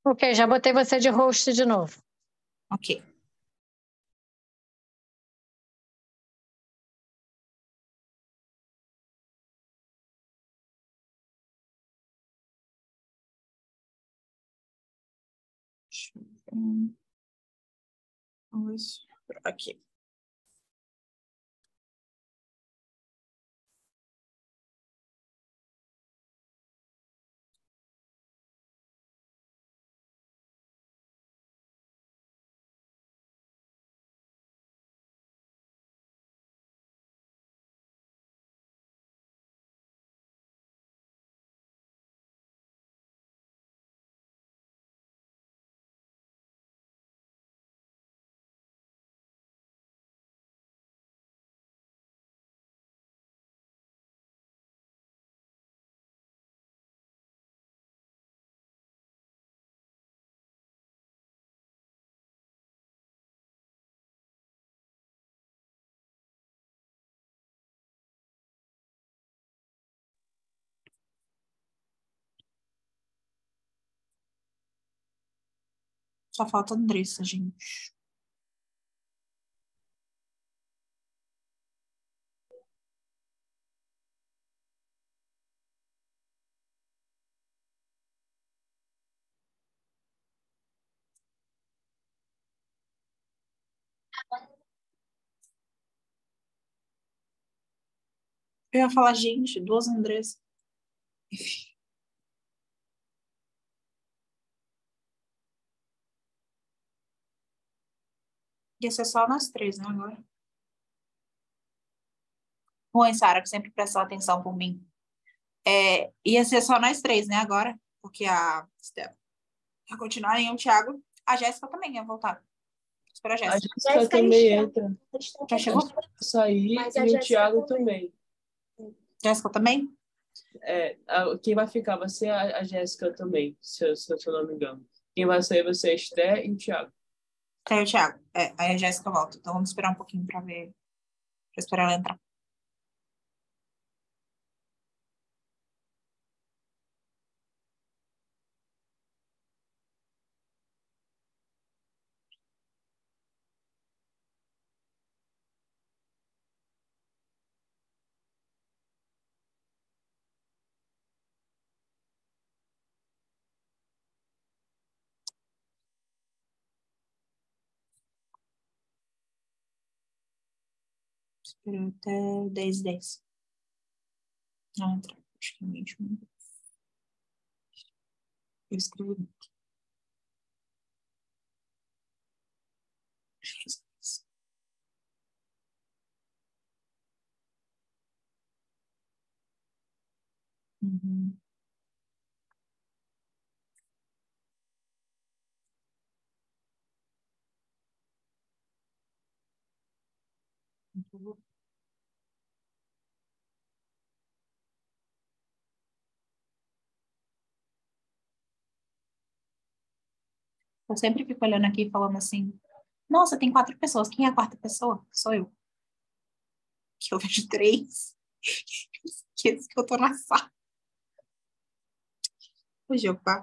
Ok, já botei você de host de novo. Ok. Deixa eu ver. Vamos por aqui. Só falta a Andressa, gente. Eu ia falar, gente, duas Andressas. Ia ser só nós três, né, agora? Ruim, Sara, que sempre prestou atenção por mim. Ia ser só nós três, né, agora? Porque a Steph ia continuar e o Thiago. A Jéssica também ia voltar. Espera a A Jéssica. Jéssica também entra. Já chegou? Sair e o Thiago também. Jéssica também? Quem vai ficar vai ser a Jéssica também, se eu não me engano. Quem vai sair vai ser a Esther e o Thiago. Tem o Thiago. Aí a Jéssica volta. Então vamos esperar um pouquinho para ver. Para esperar ela entrar. Esperar até 10h10. Não entra. Acho que é 20 minutos. Eu escrevi muito. Uhum. Eu sempre fico olhando aqui e falando assim, nossa, tem 4 pessoas. Quem é a quarta pessoa? Sou eu. Que eu vejo 3. Esqueço que eu tô na sala. Fugiu, pá.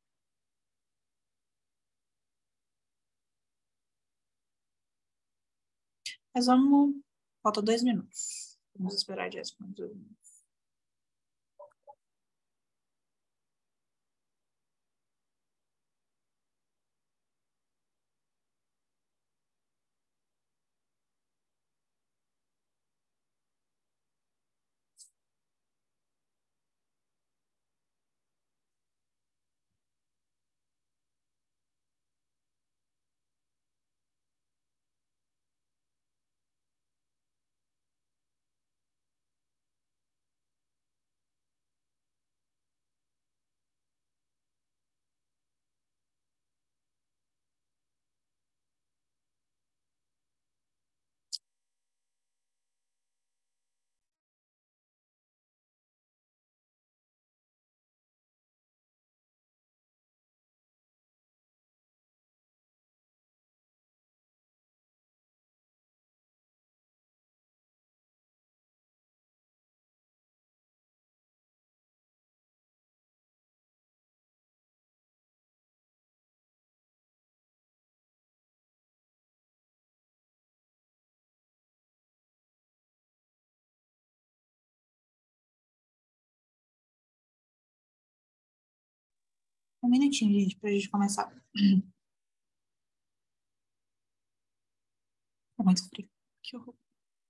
Mas vamos. Falta 2 minutos. Vamos esperar a Jéssica. Um minutinho, gente, pra gente começar. É muito frio. Que horror.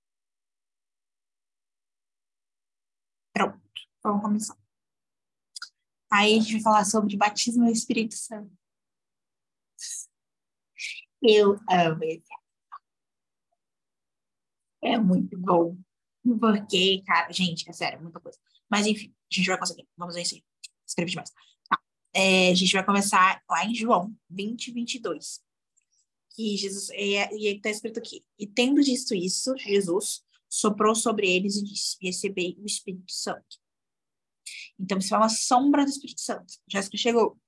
Pronto, vamos começar. Aí a gente vai falar sobre batismo no Espírito Santo. Eu amo esse. É muito bom. Porque, cara, gente, é sério, muita coisa. Mas enfim, a gente vai conseguir. Vamos ver se escrevi demais. Tá. A gente vai começar lá em João 20:22. Que Jesus, e está escrito aqui: e tendo dito isso, Jesus soprou sobre eles e disse: recebei o Espírito Santo. Então, isso é uma sombra do Espírito Santo. Jéssica chegou.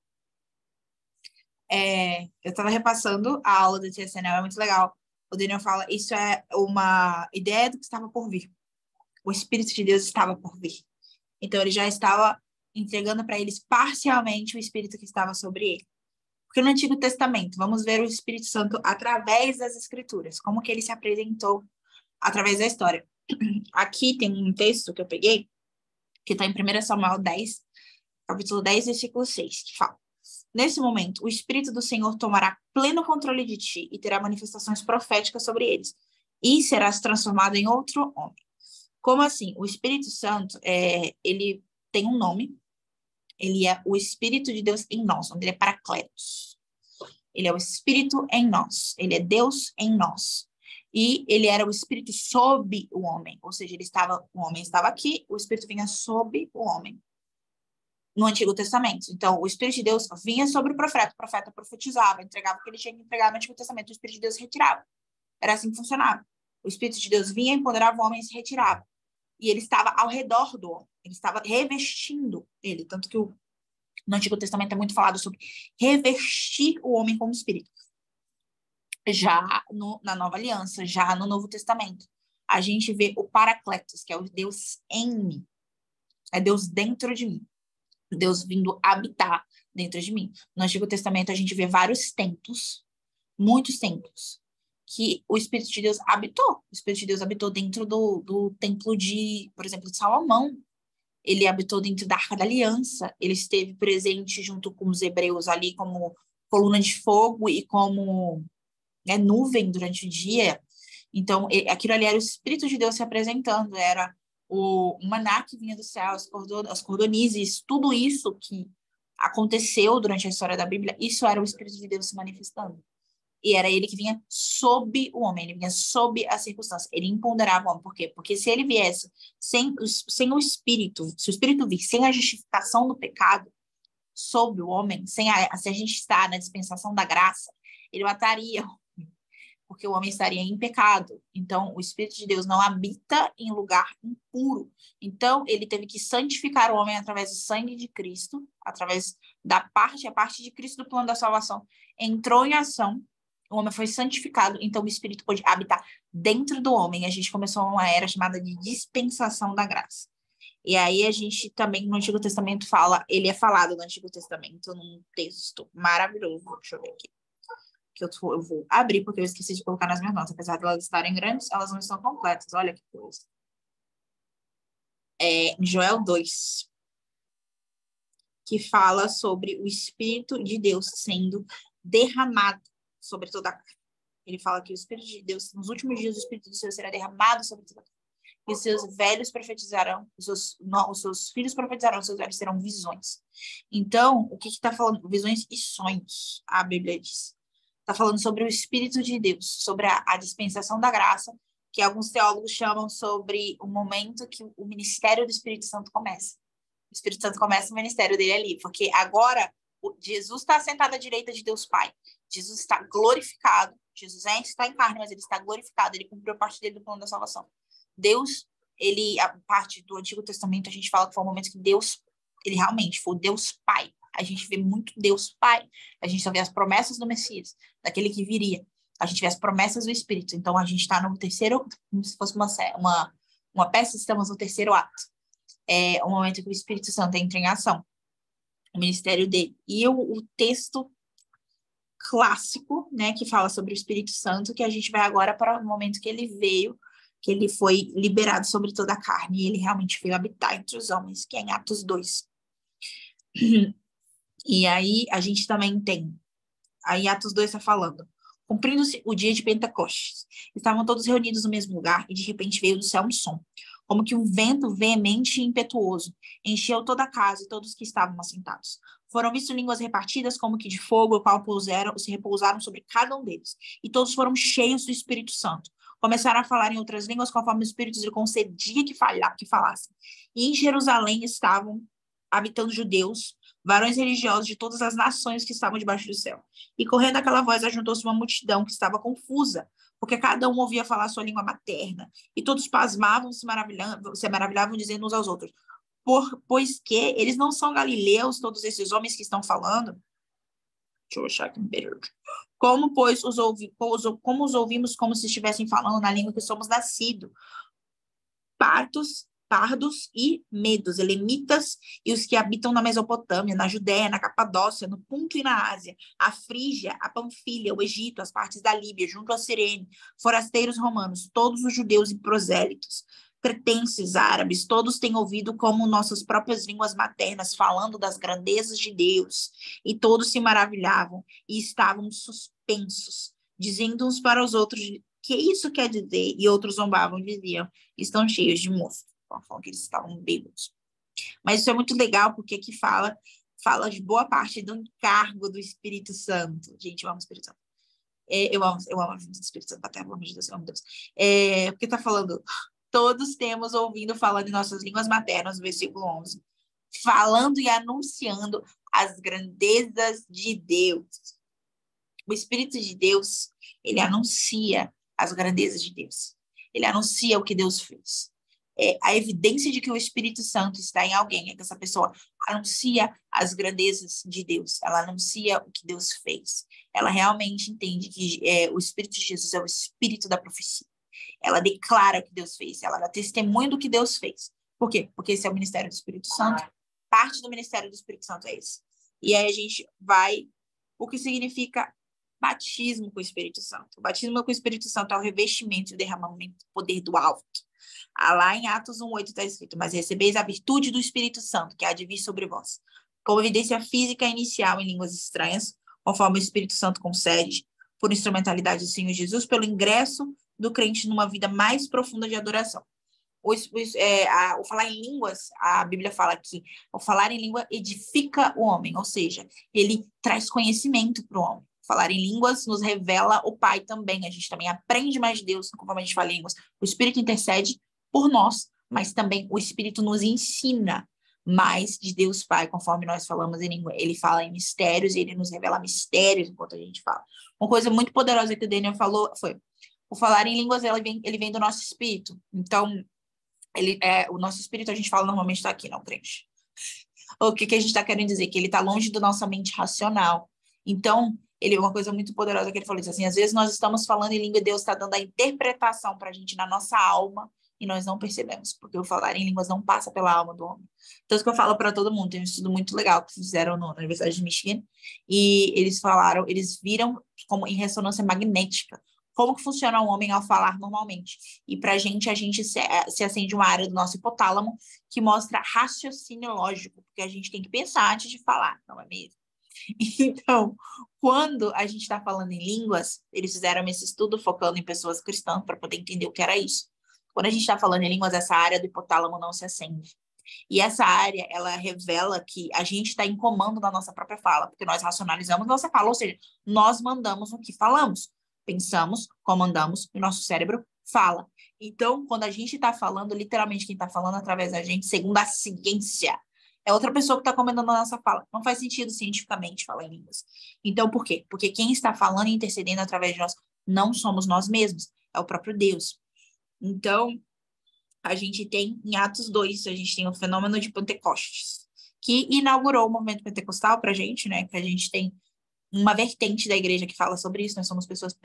Eu estava repassando a aula do TSNL, é muito legal. O Daniel fala: isso é uma ideia do que estava por vir. O Espírito de Deus estava por vir. Então, ele já estava entregando para eles parcialmente o Espírito que estava sobre ele. Porque no Antigo Testamento, vamos ver o Espírito Santo através das Escrituras, como que ele se apresentou através da história. Aqui tem um texto que eu peguei, que está em 1 Samuel 10, capítulo 10, versículo 6, que fala: nesse momento, o Espírito do Senhor tomará pleno controle de ti e terá manifestações proféticas sobre eles, e serás transformado em outro homem. Como assim? O Espírito Santo, ele tem um nome, ele é o Espírito de Deus em nós, onde ele é Paracletos. Ele é o Espírito em nós, ele é Deus em nós. E ele era o Espírito sob o homem, ou seja, o homem estava aqui, o Espírito vinha sob o homem. No Antigo Testamento. Então, o Espírito de Deus vinha sobre o profeta profetizava, entregava o que ele tinha que entregar no Antigo Testamento, o Espírito de Deus se retirava. Era assim que funcionava. O Espírito de Deus vinha, empoderava o homem e se retirava. E ele estava ao redor do homem, ele estava revestindo ele, tanto que no Antigo Testamento é muito falado sobre revestir o homem como espírito. Já na Nova Aliança, já no Novo Testamento, a gente vê o Paracletos, que é o Deus em mim. É Deus dentro de mim. Deus vindo habitar dentro de mim. No Antigo Testamento, a gente vê vários templos, muitos templos, que o Espírito de Deus habitou. O Espírito de Deus habitou dentro do templo por exemplo, de Salomão. Ele habitou dentro da Arca da Aliança. Ele esteve presente junto com os hebreus ali como coluna de fogo e como nuvem durante o dia. Então, aquilo ali era o Espírito de Deus se apresentando, era o maná que vinha do céu, as cordonizes, tudo isso que aconteceu durante a história da Bíblia, isso era o Espírito de Deus se manifestando. E era ele que vinha sob o homem, ele vinha sob a circunstância, ele empoderava o homem. Por quê? Porque se ele viesse sem o Espírito, se o Espírito vir sem a justificação do pecado sob o homem, se a gente está na dispensação da graça, ele mataria, porque o homem estaria em pecado. Então, o Espírito de Deus não habita em lugar impuro. Então, ele teve que santificar o homem através do sangue de Cristo, através a parte de Cristo do plano da salvação entrou em ação, o homem foi santificado, então o Espírito pôde habitar dentro do homem. A gente começou uma era chamada de dispensação da graça. E aí a gente também, no Antigo Testamento, ele é falado no Antigo Testamento, num texto maravilhoso. Deixa eu ver aqui. Que eu vou abrir, porque eu esqueci de colocar nas minhas notas. Apesar de elas estarem grandes, elas não estão completas. Olha que coisa. Joel 2, que fala sobre o Espírito de Deus sendo derramado sobre toda a carne. Ele fala que o Espírito de Deus, nos últimos dias, o Espírito do Senhor será derramado sobre toda a carne. E os seus velhos profetizarão, os seus filhos profetizarão, os seus velhos terão visões. Então, o que está falando? Visões e sonhos, a Bíblia diz. Está falando sobre o Espírito de Deus, sobre a dispensação da graça, que alguns teólogos chamam sobre o momento que o ministério do Espírito Santo começa. O Espírito Santo começa o ministério dele ali, porque agora Jesus está sentado à direita de Deus Pai. Jesus está glorificado. Jesus está em carne, mas ele está glorificado. Ele cumpriu a parte dele do plano da salvação. Deus, a parte do Antigo Testamento, a gente fala que foi um momento que Deus, ele realmente foi o Deus Pai. A gente vê muito Deus Pai. A gente só vê as promessas do Messias, daquele que viria. A gente vê as promessas do Espírito. Então, a gente está no terceiro, como se fosse uma peça, estamos no terceiro ato. É o momento que o Espírito Santo entra em ação. O ministério dele. E o texto clássico, né, que fala sobre o Espírito Santo, que a gente vai agora para o momento que ele veio, que ele foi liberado sobre toda a carne, e ele realmente veio habitar entre os homens, que é em Atos 2. E aí a gente também tem, aí Atos 2 está falando, cumprindo-se o dia de Pentecostes, estavam todos reunidos no mesmo lugar e de repente veio do céu um som, como que um vento veemente e impetuoso, encheu toda a casa e todos que estavam assentados. Foram vistas línguas repartidas como que de fogo, o qual se repousaram sobre cada um deles. E todos foram cheios do Espírito Santo. Começaram a falar em outras línguas conforme o Espírito lhe concedia que falassem. E em Jerusalém estavam habitando judeus, varões religiosos de todas as nações que estavam debaixo do céu. E correndo aquela voz, ajuntou-se uma multidão que estava confusa, porque cada um ouvia falar a sua língua materna. E todos pasmavam, se maravilhavam, dizendo uns aos outros, pois que eles não são galileus, todos esses homens que estão falando? Deixa eu achar aqui. Como, pois, como os ouvimos como se estivessem falando na língua que somos nascidos? Pardos e medos, elemitas e os que habitam na Mesopotâmia, na Judéia, na Capadócia, no Ponto e na Ásia, a Frígia, a Panfilha, o Egito, as partes da Líbia, junto a Cirene, forasteiros romanos, todos os judeus e prosélitos, cretenses, árabes, todos têm ouvido como nossas próprias línguas maternas falando das grandezas de Deus, e todos se maravilhavam e estavam suspensos, dizendo uns para os outros, que isso quer dizer? E outros zombavam e diziam, estão cheios de mosto. Falam que eles estavam bêbados. Mas isso é muito legal, porque aqui fala de boa parte do encargo do Espírito Santo. Gente, eu amo o Espírito Santo. Eu amo a vida do Espírito Santo, até pelo amor de Deus, eu amo Deus. Porque está falando, todos temos ouvindo falando em nossas línguas maternas, no versículo 11, falando e anunciando as grandezas de Deus. O Espírito de Deus, ele anuncia as grandezas de Deus. Ele anuncia o que Deus fez. A evidência de que o Espírito Santo está em alguém é que essa pessoa anuncia as grandezas de Deus. Ela anuncia o que Deus fez. Ela realmente entende que o Espírito de Jesus é o Espírito da profecia. Ela declara o que Deus fez. Ela dá testemunho do que Deus fez. Por quê? Porque esse é o ministério do Espírito Santo. Parte do ministério do Espírito Santo é esse. E aí a gente vai... O que significa batismo com o Espírito Santo. O batismo com o Espírito Santo é o revestimento e o derramamento do poder do alto. Lá em Atos 1:8 está escrito, mas recebeis a virtude do Espírito Santo, que há de vir sobre vós, como evidência física inicial em línguas estranhas, conforme o Espírito Santo concede, por instrumentalidade do Senhor Jesus, pelo ingresso do crente numa vida mais profunda de adoração. O falar em línguas, a Bíblia fala que o falar em língua edifica o homem, ou seja, ele traz conhecimento para o homem. Falar em línguas nos revela o Pai também. A gente também aprende mais de Deus conforme a gente fala em línguas. O Espírito intercede por nós, mas também o Espírito nos ensina mais de Deus Pai, conforme nós falamos em língua. Ele fala em mistérios e ele nos revela mistérios enquanto a gente fala. Uma coisa muito poderosa que o Daniel falou foi o falar em línguas, ele vem do nosso espírito. Então, o nosso espírito, a gente fala normalmente está aqui, não, crente. O que a gente está querendo dizer? Que ele está longe da nossa mente racional. Então, uma coisa muito poderosa que ele falou, assim, às vezes nós estamos falando em língua e Deus está dando a interpretação para a gente na nossa alma e nós não percebemos, porque o falar em línguas não passa pela alma do homem. Então, isso que eu falo para todo mundo, tem um estudo muito legal que fizeram na Universidade de Michigan e eles viram como em ressonância magnética como que funciona o homem ao falar normalmente. E para a gente se acende uma área do nosso hipotálamo que mostra raciocínio lógico, porque a gente tem que pensar antes de falar, não é mesmo? Então, quando a gente está falando em línguas, eles fizeram esse estudo focando em pessoas cristãs para poder entender o que era isso. Quando a gente está falando em línguas, essa área do hipotálamo não se acende. E essa área, ela revela que a gente está em comando da nossa própria fala, porque nós racionalizamos nossa fala, ou seja, nós mandamos o que falamos. Pensamos, comandamos, e o nosso cérebro fala. Então, quando a gente está falando, literalmente quem está falando através da gente, segundo a ciência, é outra pessoa que está comandando a nossa fala. Não faz sentido cientificamente falar em línguas. Então, por quê? Porque quem está falando e intercedendo através de nós não somos nós mesmos, é o próprio Deus. Então, a gente tem, em Atos 2, a gente tem o fenômeno de Pentecostes, que inaugurou o movimento pentecostal para a gente, né? Que a gente tem uma vertente da igreja que fala sobre isso. Nós somos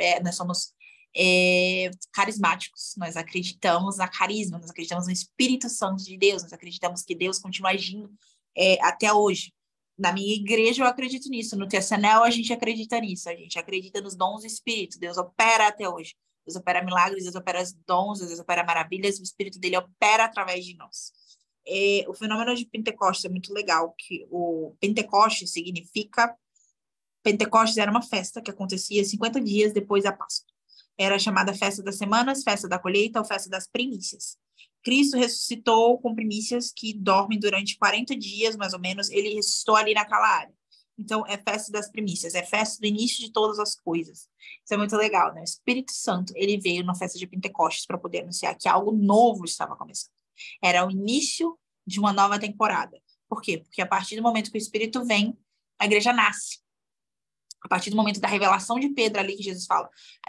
carismáticos, nós acreditamos na carisma, nós acreditamos no Espírito Santo de Deus, nós acreditamos que Deus continua agindo até hoje. Na minha igreja eu acredito nisso, no TSNL a gente acredita nisso, a gente acredita nos dons do Espírito, Deus opera até hoje, Deus opera milagres, Deus opera dons, Deus opera maravilhas, o Espírito dele opera através de nós. O fenômeno de Pentecostes é muito legal, que o Pentecostes significa... Pentecostes era uma festa que acontecia 50 dias depois da Páscoa. Era chamada Festa das Semanas, Festa da Colheita ou Festa das Primícias. Cristo ressuscitou com primícias que dormem durante 40 dias, mais ou menos. Ele ressuscitou ali naquela área. Então, é Festa das Primícias, é festa do início de todas as coisas. Isso é muito legal, né? O Espírito Santo, ele veio na festa de Pentecostes para poder anunciar que algo novo estava começando. Era o início de uma nova temporada. Por quê? Porque a partir do momento que o Espírito vem, a igreja nasce. A partir do momento da revelação de Pedro ali que Jesus fala,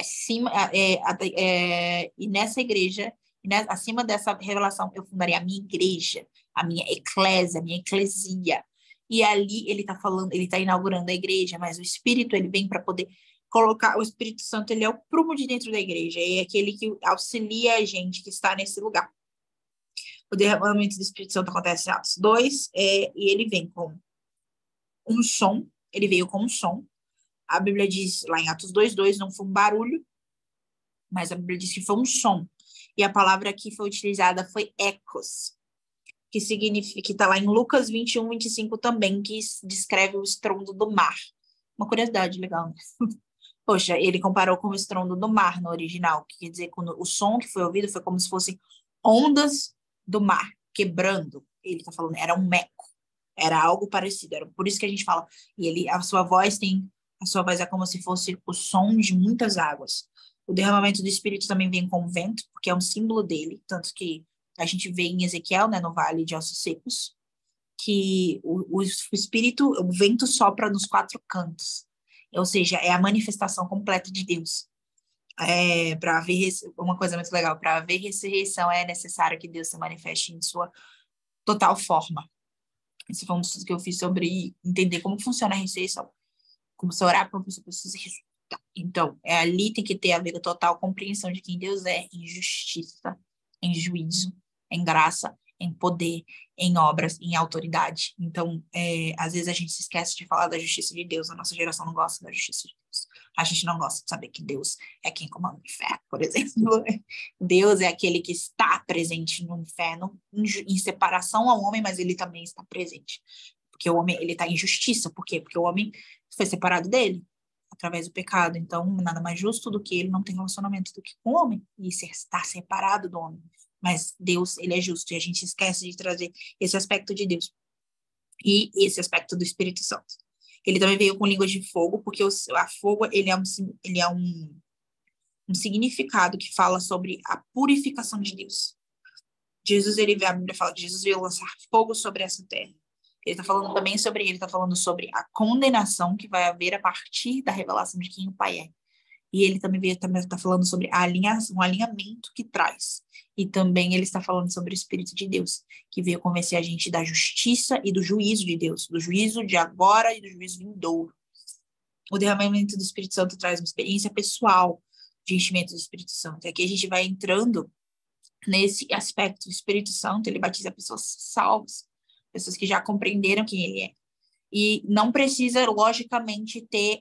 e nessa igreja, acima dessa revelação, eu fundaria a minha igreja, a minha eclésia, a minha eclesia. E ali ele está falando, ele está inaugurando a igreja, mas o Espírito, ele vem para poder colocar, o Espírito Santo, ele é o prumo de dentro da igreja, é aquele que auxilia a gente que está nesse lugar. O derramamento do Espírito Santo acontece em Atos 2, e ele vem com um som, ele veio com um som. A Bíblia diz, lá em Atos 2:2, não foi um barulho, mas a Bíblia diz que foi um som. E a palavra que foi utilizada foi ecos, que significa, que está lá em Lucas 21:25 também, que descreve o estrondo do mar. Uma curiosidade legal, né? Poxa, ele comparou com o estrondo do mar no original, que quer dizer, quando o som que foi ouvido foi como se fossem ondas do mar quebrando. Ele está falando, era um eco, era algo parecido, era por isso que a gente fala. E a sua voz é como se fosse o som de muitas águas. O derramamento do Espírito também vem com o vento, porque é um símbolo dele, tanto que a gente vê em Ezequiel, né, no Vale de Ossos Secos, que o Espírito, o vento sopra nos 4 cantos, ou seja, é a manifestação completa de Deus. Para haver uma coisa muito legal, para haver ressurreição é necessário que Deus se manifeste em sua total forma. Esse foi um estudo que eu fiz sobre entender como funciona a ressurreição. Como se orar para uma pessoa precisa ressuscitar. Então, ali tem que ter a ver a total compreensão de quem Deus é, em justiça, em juízo, em graça, em poder, em obras, em autoridade. Então, às vezes a gente se esquece de falar da justiça de Deus. A nossa geração não gosta da justiça de Deus. A gente não gosta de saber que Deus é quem comanda o inferno, por exemplo. Deus é aquele que está presente no inferno, em separação ao homem, mas ele também está presente. Porque o homem, ele está em justiça. Por quê? Porque o homem foi separado dele através do pecado. Então, nada mais justo do que ele não ter relacionamento do que com o homem e estar separado do homem. Mas Deus, ele é justo e a gente esquece de trazer esse aspecto de Deus e esse aspecto do Espírito Santo. Ele também veio com línguas de fogo, porque a fogo, ele é um significado que fala sobre a purificação de Deus. A Bíblia fala que Jesus veio lançar fogo sobre essa terra. Ele está falando sobre a condenação que vai haver a partir da revelação de quem o Pai é. E ele também está falando sobre um alinhamento que traz. E também ele está falando sobre o Espírito de Deus, que veio convencer a gente da justiça e do juízo de Deus, do juízo de agora e do juízo vindouro. O derramamento do Espírito Santo traz uma experiência pessoal de enchimento do Espírito Santo. E aqui a gente vai entrando nesse aspecto. O Espírito Santo, ele batiza pessoas salvas, pessoas que já compreenderam quem ele é. E não precisa, logicamente, ter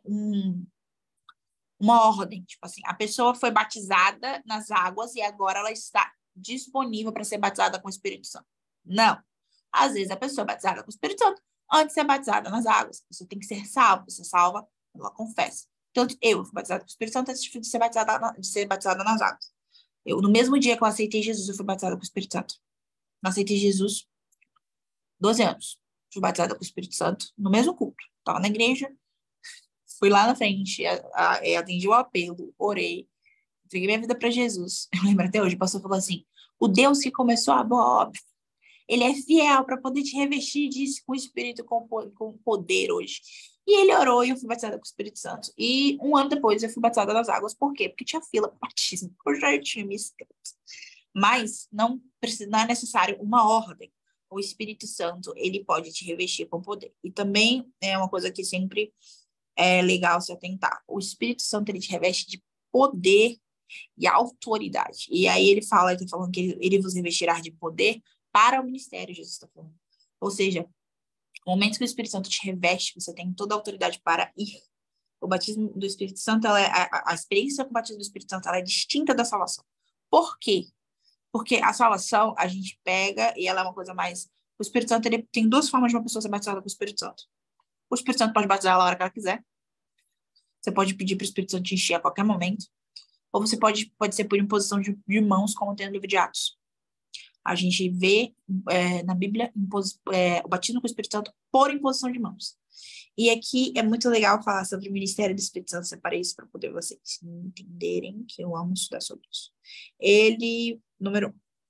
uma ordem. Tipo assim, a pessoa foi batizada nas águas e agora ela está disponível para ser batizada com o Espírito Santo. Não. Às vezes a pessoa é batizada com o Espírito Santo antes de ser batizada nas águas. Você tem que ser salvo. Você salva, ela confessa. Então, eu fui batizada com o Espírito Santo antes de ser batizada nas águas. No mesmo dia que eu aceitei Jesus, eu fui batizada com o Espírito Santo. Eu aceitei Jesus 12 anos. Fui batizada com o Espírito Santo no mesmo culto. Estava na igreja, fui lá na frente, atendi o apelo, orei, entreguei minha vida para Jesus. Eu lembro até hoje, o pastor falou assim, o Deus que começou a boa obra, ele é fiel para poder te revestir disso com o Espírito, com poder hoje. E ele orou e eu fui batizada com o Espírito Santo. E 1 ano depois eu fui batizada nas águas. Por quê? Porque tinha fila para batismo. Eu já tinha me inscrito. Mas não é necessário uma ordem. O Espírito Santo, ele pode te revestir com poder. E também é uma coisa que sempre é legal se atentar. O Espírito Santo, ele te reveste de poder e autoridade. E aí ele está falando que ele vos revestirá de poder para o ministério, Jesus está falando. Ou seja, no momento que o Espírito Santo te reveste, você tem toda a autoridade para ir. O batismo do Espírito Santo, a experiência com o batismo do Espírito Santo, ela é distinta da salvação. Por quê? Porque a salvação, a gente pega e ela é uma coisa mais... O Espírito Santo, ele tem duas formas de uma pessoa ser batizada com o Espírito Santo. O Espírito Santo pode batizar ela a hora que ela quiser. Você pode pedir para o Espírito Santo te encher a qualquer momento. Ou você pode ser por imposição de mãos, como tem no livro de Atos. A gente vê na Bíblia o batismo com o Espírito Santo por imposição de mãos. E aqui é muito legal falar sobre o ministério do Espírito Santo. Separei isso para poder vocês entenderem que eu amo estudar sobre isso. Ele, número 1,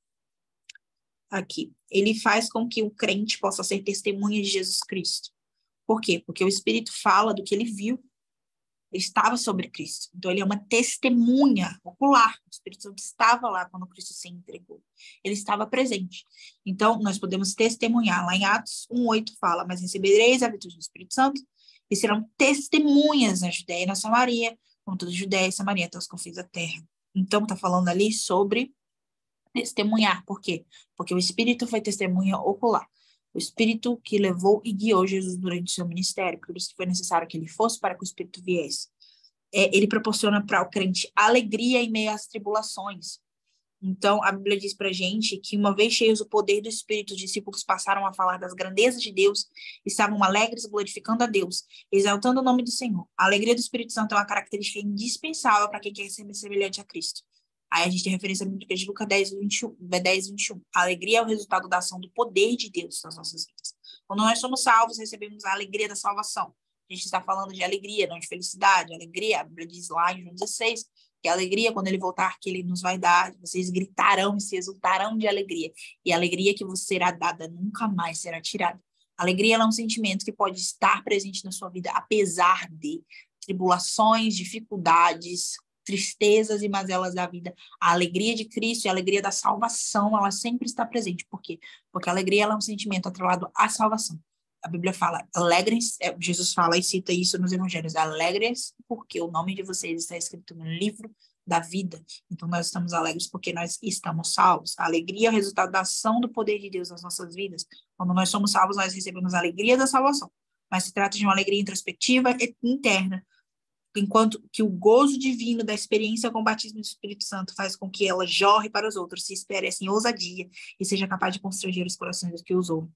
aqui, ele faz com que o crente possa ser testemunha de Jesus Cristo. Por quê? Porque o Espírito fala do que ele viu. Ele estava sobre Cristo. Então, ele é uma testemunha ocular. O Espírito Santo estava lá quando Cristo se entregou. Ele estava presente. Então, nós podemos testemunhar. Lá em Atos 1:8 fala, mas recebereis a virtude do Espírito Santo e serão testemunhas na Judéia e na Samaria, como toda a Judéia e Samaria, até os confins da terra. Então, está falando ali sobre testemunhar. Por quê? Porque o Espírito foi testemunha ocular. O Espírito que levou e guiou Jesus durante o seu ministério, por isso que foi necessário que ele fosse para que o Espírito viesse. Ele proporciona para o crente alegria em meio às tribulações. Então, a Bíblia diz para a gente que uma vez cheios do poder do Espírito, os discípulos passaram a falar das grandezas de Deus, estavam alegres, glorificando a Deus, exaltando o nome do Senhor. A alegria do Espírito Santo é uma característica indispensável para quem quer ser semelhante a Cristo. Aí a gente tem referência bíblica de Lucas 10:21. A alegria é o resultado da ação do poder de Deus nas nossas vidas. Quando nós somos salvos, recebemos a alegria da salvação. A gente está falando de alegria, não de felicidade. Alegria, a Bíblia diz lá em João 16, que a alegria, quando ele voltar, que ele nos vai dar, vocês gritarão e se exultarão de alegria. E a alegria que vos será dada nunca mais será tirada. A alegria é um sentimento que pode estar presente na sua vida, apesar de tribulações, dificuldades, tristezas e mazelas da vida. A alegria de Cristo e a alegria da salvação, ela sempre está presente. Por quê? Porque a alegria ela é um sentimento atrelado à salvação. A Bíblia fala, alegrem-se, Jesus fala e cita isso nos evangelhos, alegrem-se porque o nome de vocês está escrito no livro da vida. Então, nós estamos alegres porque nós estamos salvos. A alegria é o resultado da ação do poder de Deus nas nossas vidas. Quando nós somos salvos, nós recebemos a alegria da salvação. Mas se trata de uma alegria introspectiva e interna, enquanto que o gozo divino da experiência com o batismo do Espírito Santo faz com que ela jorre para os outros, se espere assim ousadia e seja capaz de constranger os corações dos que os ouvem.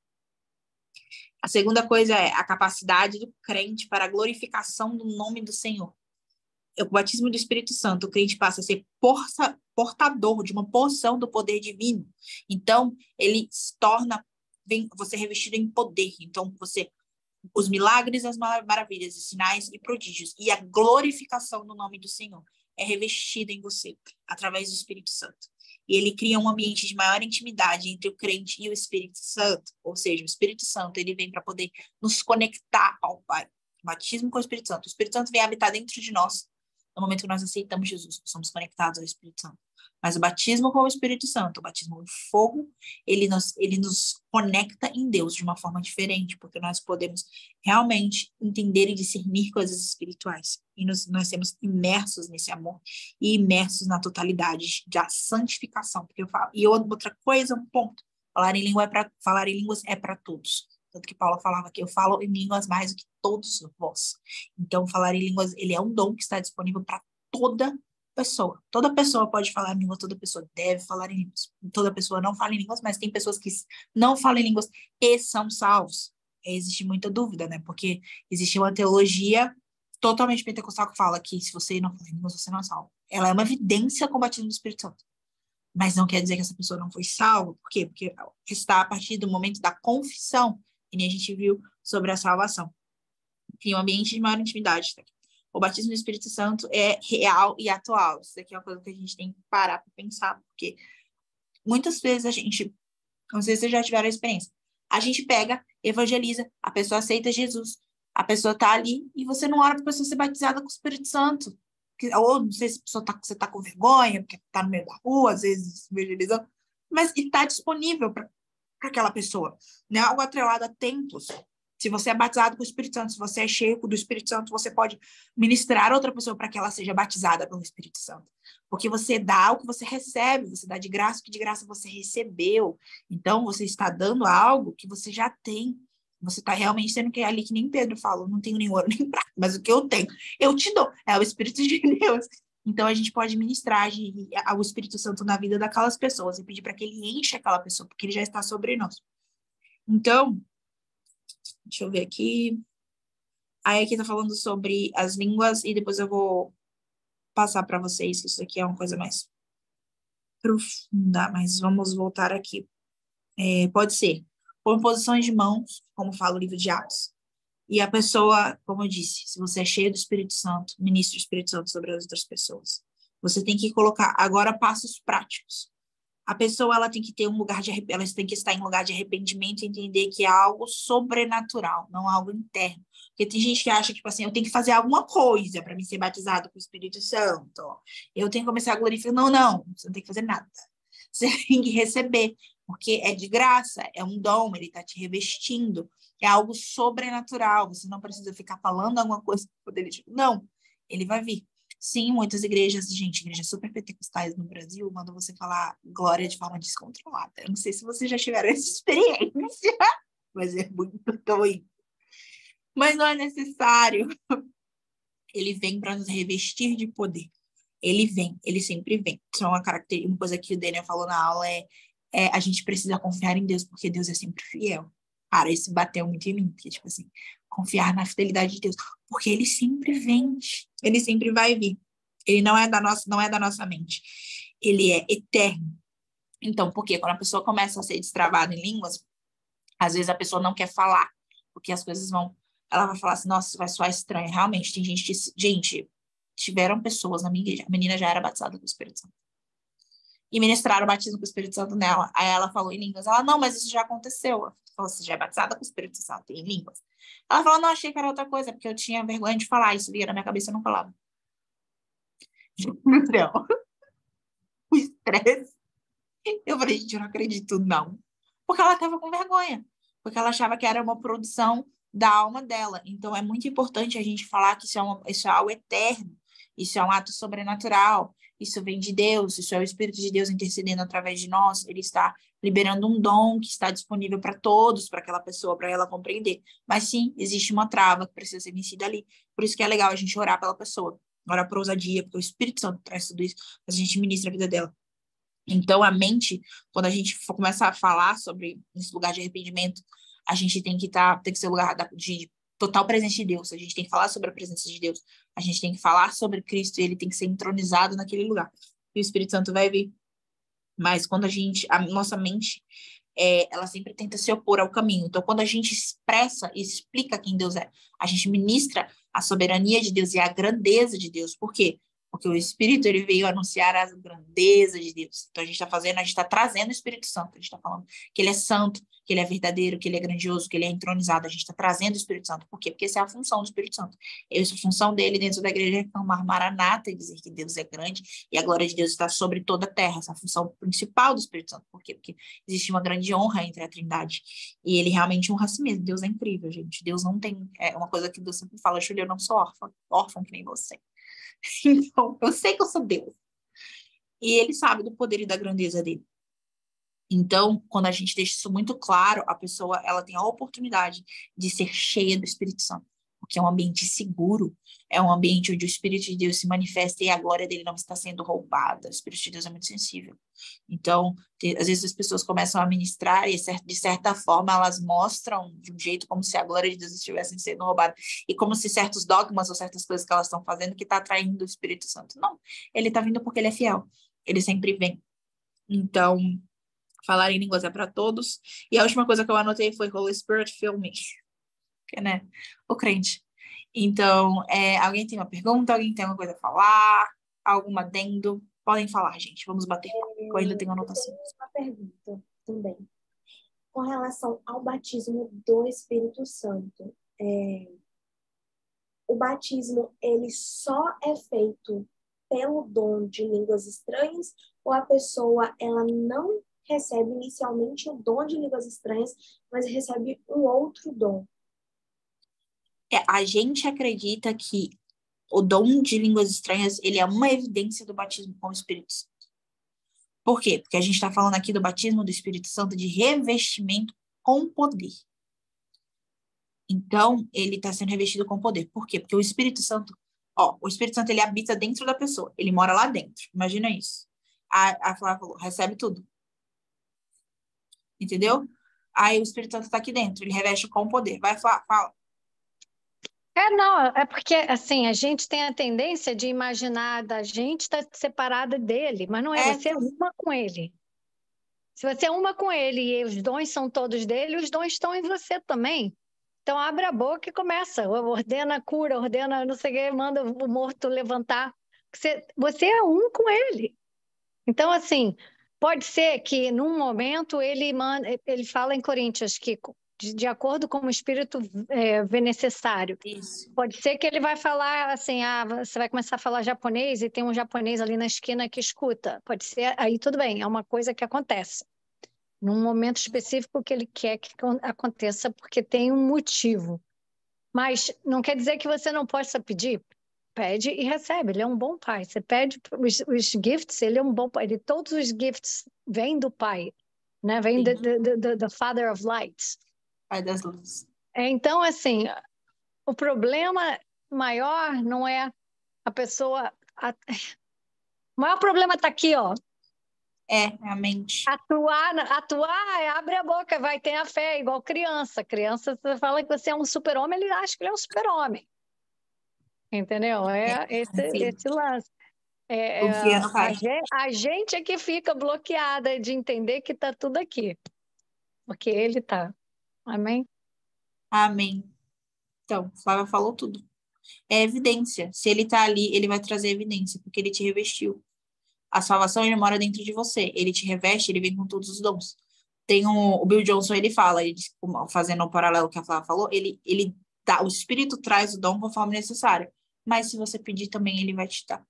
A segunda coisa é a capacidade do crente para a glorificação do nome do Senhor. O batismo do Espírito Santo, o crente passa a ser portador de uma porção do poder divino. Então, ele se torna você revestido em poder. Então, os milagres, as maravilhas, os sinais e prodígios e a glorificação do nome do Senhor é revestida em você através do Espírito Santo. E ele cria um ambiente de maior intimidade entre o crente e o Espírito Santo. Ou seja, o Espírito Santo ele vem para poder nos conectar ao Pai. O batismo com o Espírito Santo. O Espírito Santo vem habitar dentro de nós no momento que nós aceitamos Jesus. Nós somos conectados ao Espírito Santo. Mas o batismo com o Espírito Santo, o batismo de fogo, ele nos conecta em Deus de uma forma diferente, porque nós podemos realmente entender e discernir coisas espirituais. E nós temos imersos nesse amor e imersos na totalidade da santificação. Porque outra coisa, um ponto, falar em línguas é para todos. Tanto que Paulo falava que eu falo em línguas mais do que todos vós. Então, falar em línguas, ele é um dom que está disponível para toda pessoa. Toda pessoa pode falar em línguas, toda pessoa deve falar em línguas. Toda pessoa não fala em línguas, mas tem pessoas que não falam em línguas e são salvos. Existe muita dúvida, né? Porque existe uma teologia totalmente pentecostal que fala que se você não fala em línguas, você não é salvo. Ela é uma evidência com o batismo do Espírito Santo. Mas não quer dizer que essa pessoa não foi salva. Por quê? Porque está a partir do momento da confissão, e nem a gente viu sobre a salvação. Enfim, um ambiente de maior intimidade. Tá aqui. O batismo do Espírito Santo é real e atual. Isso aqui é uma coisa que a gente tem que parar para pensar, porque muitas vezes não sei se vocês já tiveram a experiência, a gente pega, evangeliza, a pessoa aceita Jesus, a pessoa está ali e você não ora para a pessoa ser batizada com o Espírito Santo. Ou não sei se a pessoa você está com vergonha, porque está no meio da rua, às vezes evangelizando, mas está disponível para aquela pessoa. Não é algo atrelado a templos. Se você é batizado com o Espírito Santo, se você é cheio do Espírito Santo, você pode ministrar outra pessoa para que ela seja batizada pelo Espírito Santo. Porque você dá o que você recebe, você dá de graça o que de graça você recebeu. Então, você está dando algo que você já tem. Você está realmente sendo que ali, que nem Pedro falou, não tenho nem ouro nem prata, mas o que eu tenho, eu te dou. É o Espírito de Deus. Então, a gente pode ministrar o Espírito Santo na vida daquelas pessoas e pedir para que ele enche aquela pessoa, porque ele já está sobre nós. Então, deixa eu ver aqui. Aí aqui tá falando sobre as línguas e depois eu vou passar para vocês, que isso aqui é uma coisa mais profunda, mas vamos voltar aqui. Pode ser por posições de mãos, como fala o livro de Atos. E a pessoa, como eu disse, se você é cheio do Espírito Santo, ministra o Espírito Santo sobre as outras pessoas. Você tem que colocar agora passos práticos. A pessoa ela tem que ter ela tem que estar em lugar de arrependimento e entender que é algo sobrenatural, não algo interno. Porque tem gente que acha, tipo assim, eu tenho que fazer alguma coisa para me ser batizado com o Espírito Santo. Eu tenho que começar a glorificar. Não, você não tem que fazer nada. Você tem que receber, porque é de graça, é um dom, ele está te revestindo, é algo sobrenatural. Você não precisa ficar falando alguma coisa para poder. Não, ele vai vir. Sim, muitas igrejas super pentecostais no Brasil, mandam você falar glória de forma descontrolada. Eu não sei se vocês já tiveram essa experiência, mas é muito doido. Mas não é necessário. Ele vem para nos revestir de poder. Ele sempre vem. Isso é uma característica, uma coisa que o Daniel falou na aula a gente precisa confiar em Deus, porque Deus é sempre fiel. Cara, isso bateu muito em mim, porque, tipo assim, confiar na fidelidade de Deus, porque ele sempre vem, ele sempre vai vir. Ele não é da nossa mente. Ele é eterno. Então, por quê? Quando a pessoa começa a ser destravada em línguas, às vezes a pessoa não quer falar, porque as coisas ela vai falar assim, nossa, vai soar estranho. Realmente, tem gente, tiveram pessoas na minha igreja, a menina já era batizada com o Espírito Santo. E ministraram o batismo com o Espírito Santo nela. Aí ela falou em línguas. Ela, não, mas isso já aconteceu. Ela falou, você já é batizada com o Espírito Santo em línguas? Ela falou, não, achei que era outra coisa, porque eu tinha vergonha de falar. Isso vinha na minha cabeça e eu não falava. Não. O estresse. Eu falei, gente, eu não acredito, não. Porque ela estava com vergonha. Porque ela achava que era uma produção da alma dela. Então, é muito importante a gente falar que isso é algo eterno. Isso é um ato sobrenatural. Isso vem de Deus, isso é o Espírito de Deus intercedendo através de nós. Ele está liberando um dom que está disponível para todos, para aquela pessoa, para ela compreender. Mas sim, existe uma trava que precisa ser vencida ali. Por isso que é legal a gente orar pela pessoa. Orar por ousadia, porque o Espírito Santo traz tudo isso, mas a gente ministra a vida dela. Então, a mente, quando a gente começar a falar sobre esse lugar de arrependimento, a gente tem que ser o lugar de total presença de Deus. A gente tem que falar sobre a presença de Deus. A gente tem que falar sobre Cristo e ele tem que ser entronizado naquele lugar. E o Espírito Santo vai vir. Mas quando a nossa mente, ela sempre tenta se opor ao caminho. Então, quando a gente expressa e explica quem Deus é, a gente ministra a soberania de Deus e a grandeza de Deus. Por quê? Porque o Espírito, ele veio anunciar a grandeza de Deus. Então, a gente está trazendo o Espírito Santo. A gente está falando que ele é santo, que ele é verdadeiro, que ele é grandioso, que ele é entronizado. A gente está trazendo o Espírito Santo. Por quê? Porque essa é a função do Espírito Santo. Essa função dele dentro da igreja é clamar Maranata e dizer que Deus é grande e a glória de Deus está sobre toda a terra. Essa é a função principal do Espírito Santo. Por quê? Porque existe uma grande honra entre a Trindade. E ele realmente honra a si mesmo. Deus é incrível, gente. Deus não tem... É uma coisa que Deus sempre fala, Júlia, eu não sou órfã que nem você. Então, eu sei que eu sou Deus. E ele sabe do poder e da grandeza dele. Então, quando a gente deixa isso muito claro, a pessoa ela tem a oportunidade de ser cheia do Espírito Santo. Porque é um ambiente seguro, é um ambiente onde o Espírito de Deus se manifesta e a glória dele não está sendo roubada. O Espírito de Deus é muito sensível. Então, às vezes as pessoas começam a ministrar e, de certa forma, elas mostram de um jeito como se a glória de Deus estivesse sendo roubada e como se certos dogmas ou certas coisas que elas estão fazendo que está atraindo o Espírito Santo. Não, ele está vindo porque ele é fiel. Ele sempre vem. Então, falar em línguas é para todos. E a última coisa que eu anotei foi Holy Spirit Fill Me. Que, né? O crente. Então, alguém tem uma pergunta? Alguém tem alguma coisa a falar? Algum adendo? Podem falar, gente. Vamos bater papo. Eu ainda tenho anotação. Eu tenho uma pergunta também. Com relação ao batismo do Espírito Santo. O batismo, ele só é feito pelo dom de línguas estranhas ou a pessoa, ela não recebe inicialmente o dom de línguas estranhas, mas recebe um outro dom? A gente acredita que o dom de línguas estranhas, ele é uma evidência do batismo com o Espírito Santo. Por quê? Porque a gente está falando aqui do batismo do Espírito Santo de revestimento com poder. Então, ele está sendo revestido com poder. Por quê? Porque o Espírito Santo, Ó, o Espírito Santo, ele habita dentro da pessoa. Ele mora lá dentro. Imagina isso. A Flávia falou, recebe tudo. Entendeu? Aí o Espírito Santo tá aqui dentro. Ele reveste com poder. Vai, fala. Não, é porque, assim, a gente tem a tendência de imaginar da gente estar separada dele, mas não é, você é uma com ele. Se você é uma com ele e os dons são todos dele, os dons estão em você também. Então, abre a boca e começa. Ordena a cura, ordena não sei o que, manda o morto levantar. Você é um com ele. Então, assim, pode ser que num momento ele fala em Coríntios que de acordo com o Espírito vê necessário. Isso. Pode ser que ele vai falar assim, você vai começar a falar japonês e tem um japonês ali na esquina que escuta. Pode ser, aí tudo bem, é uma coisa que acontece. Num momento específico que ele quer que aconteça, porque tem um motivo. Mas não quer dizer que você não possa pedir. Pede e recebe, ele é um bom pai. Você pede os gifts, ele é um bom pai. Todos os gifts vêm do pai, né? Vêm do Father of Lights. Pai das luzes. Então, assim, o problema maior não é a pessoa... O maior problema está aqui, ó. É a mente. Atuar, abre a boca, vai ter a fé, igual criança. Criança, você fala que você é um super-homem, ele acha que ele é um super-homem. Entendeu? Esse lance. Confia no pai. A gente é que fica bloqueada de entender que está tudo aqui. Porque ele está. Amém? Amém. Então, Flávia falou tudo. É evidência. Se ele tá ali, ele vai trazer evidência, porque ele te revestiu. A salvação, ele mora dentro de você. Ele te reveste, ele vem com todos os dons. Tem o Bill Johnson, ele fala, fazendo um paralelo que a Flávia falou, ele dá, o Espírito traz o dom conforme necessário. Mas se você pedir também, ele vai te dar.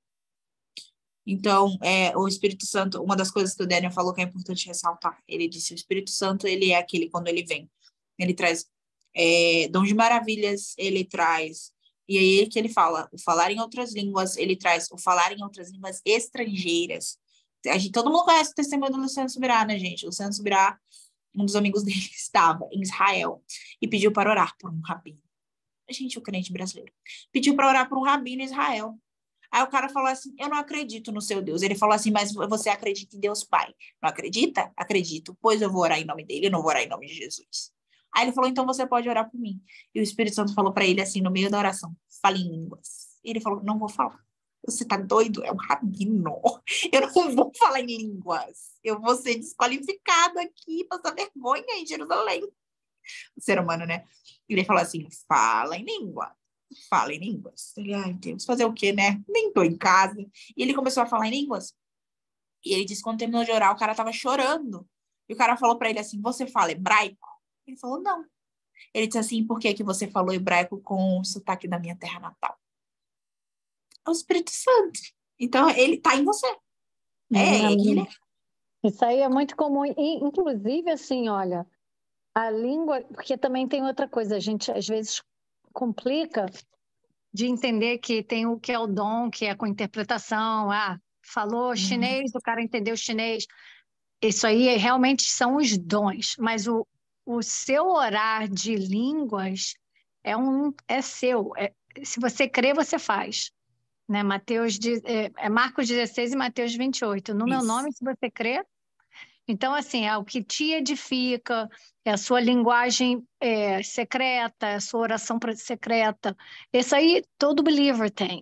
Então, o Espírito Santo, uma das coisas que o Daniel falou que é importante ressaltar, ele disse, o Espírito Santo, ele é aquele, quando ele vem, ele traz dom de maravilhas, ele traz, e aí que ele fala, o falar em outras línguas, ele traz o falar em outras línguas estrangeiras. Todo mundo conhece o testemunho do Luciano Subirá, né, gente? O Luciano Subirá, um dos amigos dele, estava em Israel e pediu para orar por um rabino. Gente, o crente brasileiro. Pediu para orar por um rabino em Israel. Aí o cara falou assim, eu não acredito no seu Deus. Ele falou assim, mas você acredita em Deus Pai? Não acredita? Acredito. Pois eu vou orar em nome dele, eu não vou orar em nome de Jesus. Aí ele falou, então você pode orar por mim. E o Espírito Santo falou para ele assim, no meio da oração, fale em línguas. E ele falou, não vou falar. Você tá doido? É um rabino. Eu não vou falar em línguas. Eu vou ser desqualificado aqui, passar vergonha em Jerusalém. O ser humano, né? Ele falou assim, fala em língua. Fala em línguas. Ele, ai, Deus, fazer o quê, né? Nem tô em casa. E ele começou a falar em línguas. E ele disse que quando terminou de orar, o cara tava chorando. E o cara falou para ele assim, você fala hebraico? Ele falou, não. Ele disse assim, por que você falou hebraico com o sotaque da minha terra natal? É o Espírito Santo. Então, ele tá em você. Ele. Isso aí é muito comum. E, inclusive, assim, olha, a língua... Porque também tem outra coisa. A gente, às vezes, complica de entender que tem o que é o dom, que é com interpretação. Falou chinês, o cara entendeu chinês. Isso aí realmente são os dons. Mas o seu orar de línguas é seu. Se você crê, você faz. Né? Marcos 16 e Mateus 28. No meu nome, se você crê. Então, assim, é o que te edifica, é a sua linguagem secreta, é a sua oração secreta. Isso aí todo believer tem.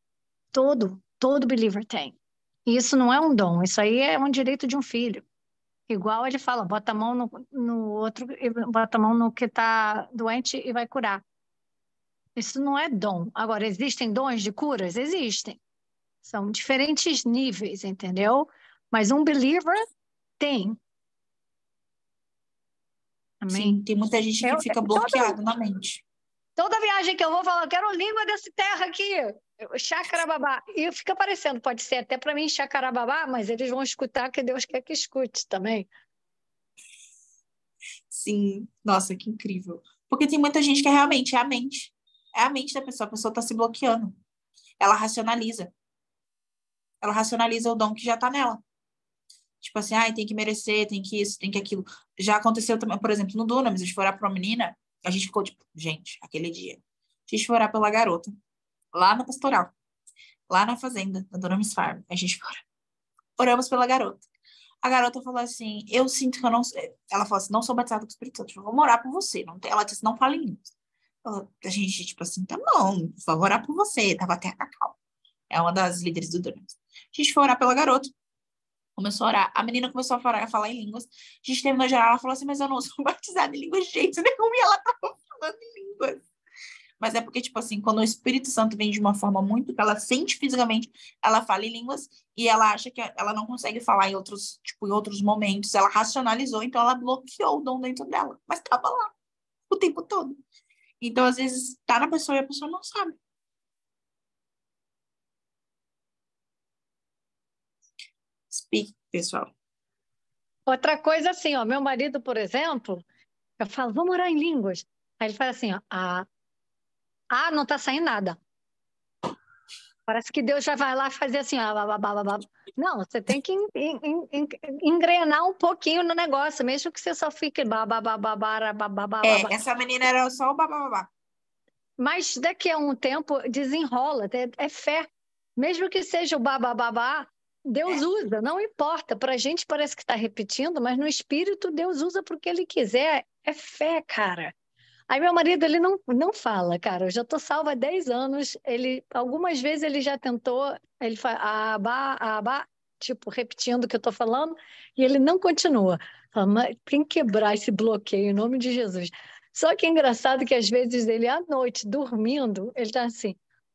Todo believer tem. E isso não é um dom, isso aí é um direito de um filho. Igual ele fala, bota a mão no outro, bota a mão no que está doente e vai curar. Isso não é dom. Agora, existem dons de curas? Existem. São diferentes níveis, entendeu? Mas um believer tem. Amém? Sim, tem muita gente que fica bloqueado na mente. Toda viagem que eu vou falar, eu quero língua dessa terra aqui. Chacarababá. E fica parecendo, pode ser até para mim chacarababá, mas eles vão escutar que Deus quer que escute também. Sim, nossa, que incrível. Porque tem muita gente que realmente é a mente. É a mente da pessoa, a pessoa está se bloqueando. Ela racionaliza. Ela racionaliza o dom que já está nela. Tipo assim, tem que merecer, tem que isso, tem que aquilo. Já aconteceu também, por exemplo, no Dunamis, a gente foi orar para uma menina, a gente ficou tipo, gente, aquele dia. A gente foi orar pela garota. lá na pastoral, lá na fazenda, da Dona Miss Farm. A gente oramos pela garota. A garota falou assim, eu sinto que eu não... Ela falou assim, não sou batizada com o Espírito Santo, eu vou orar por você. Não tem... Ela disse, não fale em línguas. A gente, tipo assim, tá bom, vou orar por você. Tava até a Cacau. É uma das líderes do Durante. A gente foi orar pela garota. Começou a orar. A menina começou a falar em línguas. A gente terminou de orar. Ela falou assim, mas eu não sou batizada em línguas de jeito nenhum. E ela tava falando em línguas. Mas é porque, tipo assim, quando o Espírito Santo vem de uma forma muito que ela sente fisicamente, ela fala em línguas e ela acha que ela não consegue falar em outros, tipo, em outros momentos. Ela racionalizou, então ela bloqueou o dom dentro dela. Mas tava lá o tempo todo. Então, às vezes, tá na pessoa e a pessoa não sabe. Speak, pessoal. Outra coisa assim, ó, meu marido, por exemplo, eu falo, vamos orar em línguas. Aí ele fala assim, ó, não tá saindo nada. Parece que Deus já vai lá fazer assim, ó, não, você tem que engrenar um pouquinho no negócio, mesmo que você só fique Essa menina era só o babá. Mas daqui a um tempo desenrola, é fé. Mesmo que seja o babá, Deus usa, não importa. Para a gente parece que está repetindo, mas no espírito Deus usa porque Ele quiser. É fé, cara. Aí meu marido, ele não fala, cara. Eu já estou salva há 10 anos. Algumas vezes ele já tentou, ele fala, abá, tipo, repetindo o que eu estou falando, e ele não continua. Fala, mas tem que quebrar esse bloqueio, em nome de Jesus. Só que é engraçado que às vezes ele, à noite, dormindo, ele está assim.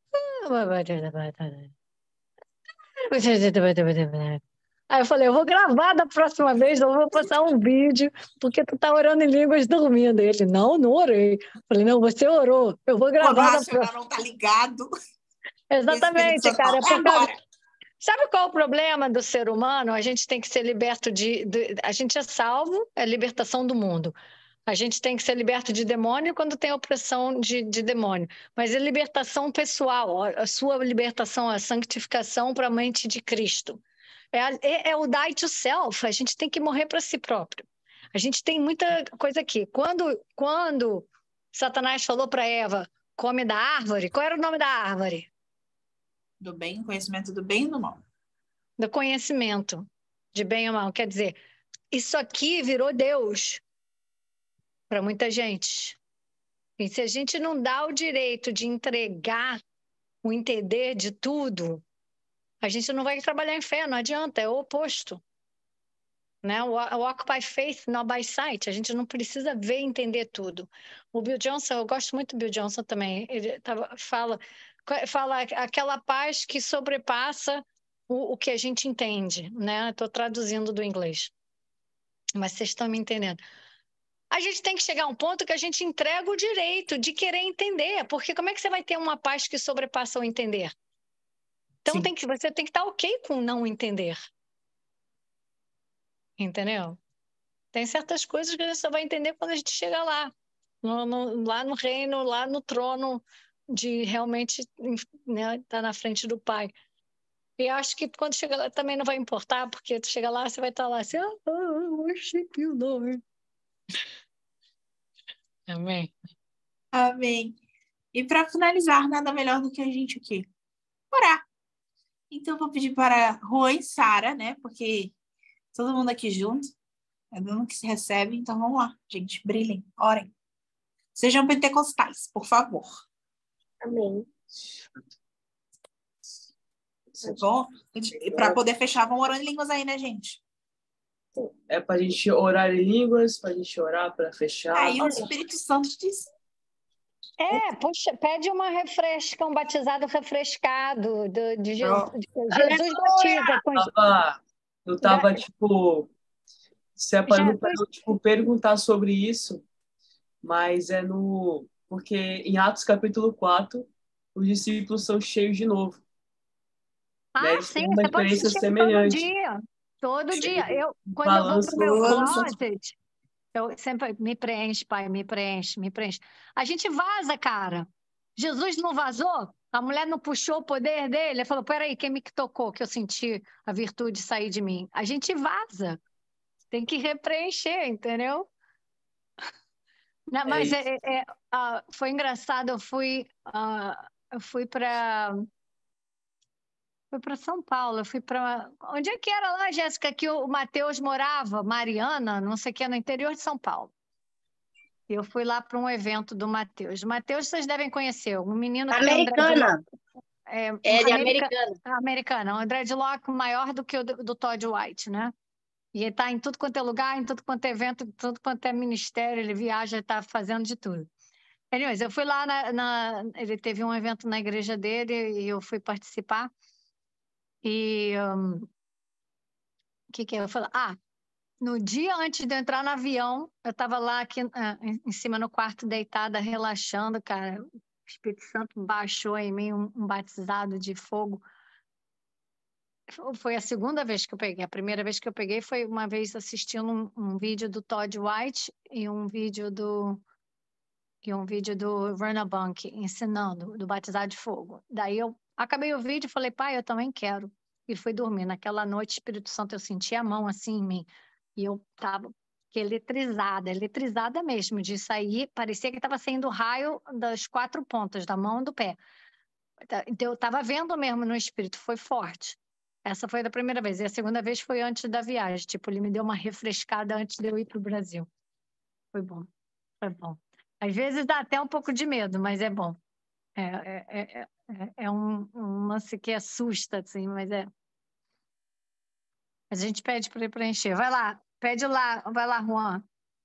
Aí eu falei, eu vou gravar da próxima vez, eu vou passar um vídeo, porque tu tá orando em línguas dormindo. E ele, não orei. Eu falei, não, você orou, eu vou Quando o gravar da racional próxima. não tá ligado, o Espírito Exatamente, Santo fala, cara, é agora. Sabe qual é o problema do ser humano? A gente tem que ser liberto a gente é salvo, é libertação do mundo. A gente tem que ser liberto de demônio quando tem opressão de demônio. Mas é libertação pessoal, a sua libertação, a santificação para a mente de Cristo. É o die to self, a gente tem que morrer para si próprio. A gente tem muita coisa aqui. Quando Satanás falou para Eva, come da árvore, qual era o nome da árvore? Do bem, conhecimento do bem e do mal. Do conhecimento, de bem ou mal. Quer dizer, isso aqui virou Deus para muita gente. E se a gente não dá o direito de entregar o entender de tudo, a gente não vai trabalhar em fé, não adianta, é o oposto. Né? Walk by faith, not by sight. A gente não precisa ver e entender tudo. O Bill Johnson, eu gosto muito do Bill Johnson também. Ele fala aquela paz que sobrepassa o que a gente entende, né? Estou traduzindo do inglês, mas vocês estão me entendendo. A gente tem que chegar a um ponto que a gente entrega o direito de querer entender, porque como é que você vai ter uma paz que sobrepassa o entender? Então você tem que estar ok com não entender. Entendeu? Tem certas coisas que a gente só vai entender quando a gente chega lá. Lá no reino, lá no trono de realmente, né, estar na frente do Pai. E acho que quando chega lá também não vai importar, porque tu chega lá, você vai estar lá assim, worship you, Lord. Amém. Amém. E para finalizar, nada melhor do que a gente o quê? Orar. Então, vou pedir para Juan e Sara, né? Porque todo mundo aqui junto, é dando que se recebe. Então, vamos lá, gente. Brilhem, orem. Sejam pentecostais, por favor. Amém. Tá bom? Para poder fechar, vamos orando em línguas aí, né, gente? É pra gente orar em línguas, pra gente orar para fechar. Aí o Espírito Santo diz. Poxa, pede um batizado refrescado de Jesus. Jesus batiza. Eu tava tipo, separando para eu tipo, perguntar sobre isso, mas porque em Atos capítulo 4, os discípulos são cheios de novo. Né? Eles Sim, têm uma você pode experiência assistir semelhante. todo dia. Quando eu vou Balança. pro meu closet, eu sempre me preenche, pai, me preenche. A gente vaza, cara. Jesus não vazou? A mulher não puxou o poder dele? Ele falou, peraí, quem me tocou que eu senti a virtude sair de mim? A gente vaza. Tem que repreencher, entendeu? Não, mas foi engraçado, eu fui São Paulo, eu fui para... Onde é que era lá, Jéssica, que o Matheus morava? Mariana, não sei o que, no interior de São Paulo. Eu fui lá para um evento do Matheus. Matheus, vocês devem conhecer, um menino que Americana. é de Americana. Americana, um dreadlock maior do que o do Todd White, né? E ele está em tudo quanto é lugar, em tudo quanto é evento, em tudo quanto é ministério, ele viaja, está fazendo de tudo. Anyways, eu fui lá, ele teve um evento na igreja dele e eu fui participar. E o que eu falei? No dia antes de eu entrar no avião, eu estava lá aqui em cima no quarto, deitada, relaxando, cara. O Espírito Santo baixou em mim um batizado de fogo. Foi a segunda vez que eu peguei. A primeira vez que eu peguei foi uma vez assistindo um vídeo do Todd White e um vídeo do Werner Bunk ensinando do batizado de fogo. Daí eu acabei o vídeo e falei, pai, eu também quero. E fui dormir. Naquela noite, Espírito Santo, eu senti a mão assim em mim. E eu estava eletrizada mesmo, de sair, parecia que estava saindo raio das 4 pontas, da mão e do pé. Então, eu estava vendo mesmo no espírito, foi forte. Essa foi a primeira vez. E a segunda vez foi antes da viagem. Tipo, ele me deu uma refrescada antes de eu ir para o Brasil. Foi bom, foi bom. Às vezes dá até um pouco de medo, mas é bom. É um lance que assusta, assim, mas é... A gente pede para ele preencher. Vai lá, pede lá, vai lá, Juan.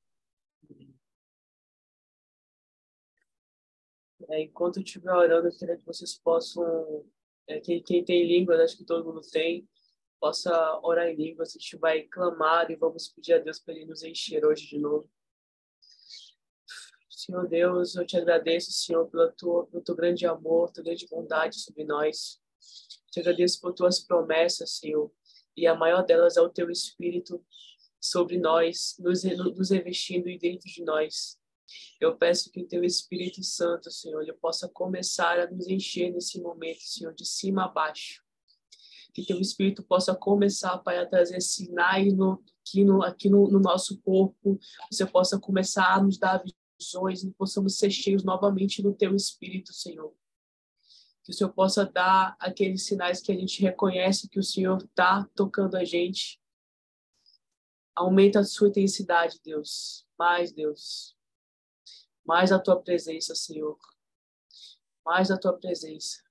Enquanto eu estiver orando, eu queria que vocês possam, quem tem línguas, acho que todo mundo tem, possa orar em línguas. A gente vai clamar e vamos pedir a Deus para Ele nos encher hoje de novo. Senhor Deus, eu te agradeço, Senhor, pelo teu grande amor, tua grande bondade sobre nós. Te agradeço por tuas promessas, Senhor, e a maior delas é o teu Espírito sobre nós, nos revestindo e dentro de nós. Eu peço que o teu Espírito Santo, Senhor, ele possa começar a nos encher nesse momento, Senhor, de cima a baixo. Que teu Espírito possa começar, Pai, a trazer sinais aqui no nosso corpo. Você possa começar a nos dar visões e possamos ser cheios novamente do teu Espírito, Senhor. Que o Senhor possa dar aqueles sinais que a gente reconhece que o Senhor está tocando a gente. Aumenta a sua intensidade, Deus. Mais a tua presença, Senhor. Mais a tua presença.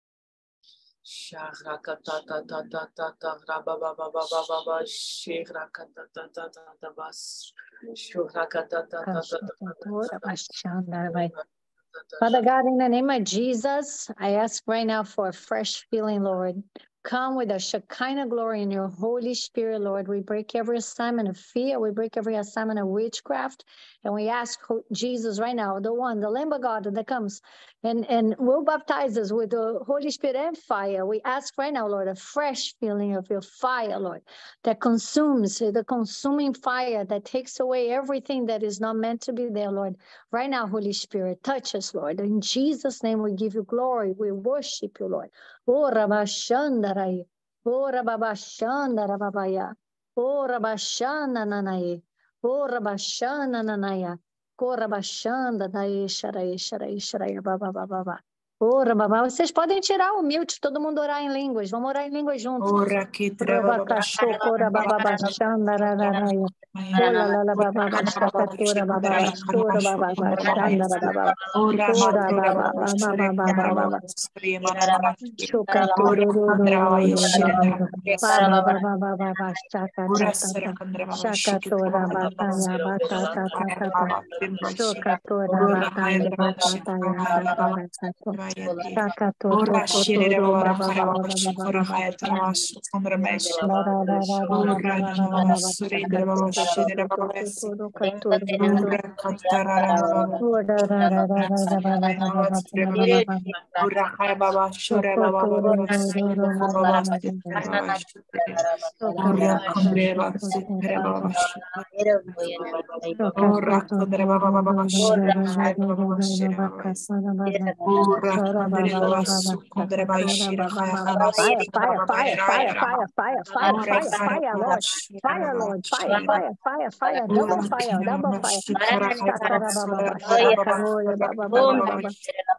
Father God, in the name of Jesus, I ask right now for a fresh feeling, Lord. Come with a Shekinah glory in your Holy Spirit, Lord. We break every assignment of fear. We break every assignment of witchcraft. And we ask Jesus right now, the Lamb of God that comes and will baptize us with the Holy Spirit and fire. We ask right now, Lord, a fresh feeling of your fire, Lord, that consumes, the consuming fire that takes away everything that is not meant to be there, Lord. Right now, Holy Spirit, touch us, Lord. In Jesus' name, we give you glory. We worship you, Lord. Oh, Rabashandarai. Oh, Rababashandarababaya. Oh, Rabashanananaye. Oh, Rabashanananaya. Oh, Rabashandanaye. Sharai, sharai, sharai, babababa. Oh, Rababá. Vocês podem tirar o mute, todo mundo orar em línguas. Vamos orar em línguas juntos. Ora que trava Rabacachocora, bababashandararaya. Ola la la baba bashakatura baba basura baba bashandara baba ora baba baba baba baba chokaturu baba baba baba bashakatura shakatura bataya batata chokatura bataya bataya shakatura baba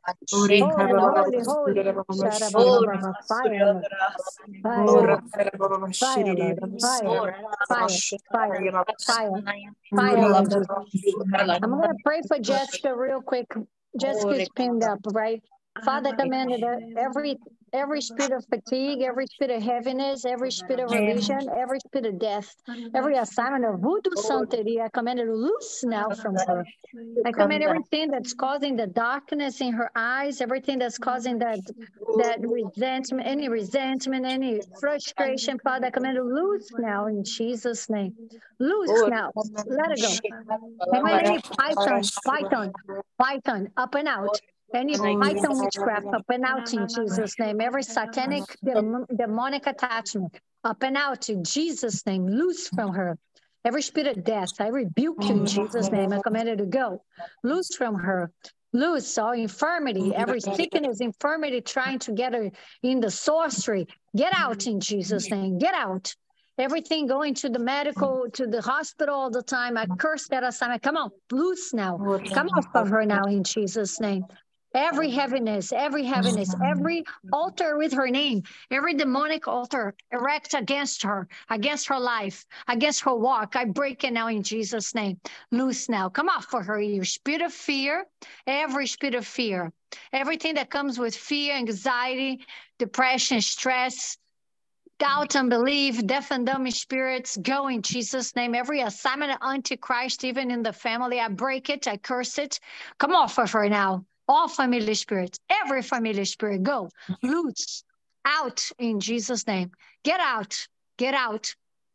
Holy, holy, holy. Shara-ba-ba-ba-ba. Fire, Lord. Fire, Lord. Fire, Lord. Fire, fire, fire, fire, fire, Lord Jesus. I'm going to pray for Jessica real quick. Jessica's pinned up, right? Father, commanded every spirit of fatigue, every spirit of heaviness, every spirit of religion, every spirit of death, every assignment of voodoo santeria, I command it to loose now from her. I command everything that's causing the darkness in her eyes, everything that's causing that resentment, any frustration, Father, I command it to loose now in Jesus' name. Loose now. Let it go. Command any python, up and out. Any python witchcraft, up and out in Jesus' name. Every satanic, demonic attachment, up and out in Jesus' name. Loose from her. Every spirit of death, I rebuke you in Jesus' name. I command it to go. Loose from her. Loose all infirmity, every sickness, infirmity trying to get her in the sorcery. Get out in Jesus' name. Get out. Everything going to the medical, to the hospital all the time. I curse that assignment. Come on, loose now. Come off of her now in Jesus' name. Every heaviness, every altar with her name, every demonic altar erect against her life, against her walk, I break it now in Jesus' name. Loose now. Come off for her, you spirit of fear, every spirit of fear, everything that comes with fear, anxiety, depression, stress, doubt, unbelief, deaf and dumb spirits, go in Jesus' name. Every assignment of Antichrist, even in the family, I break it, I curse it. Come off of her now. All familiar spirits, every familiar spirit, go, loose, out in Jesus' name. Get out, out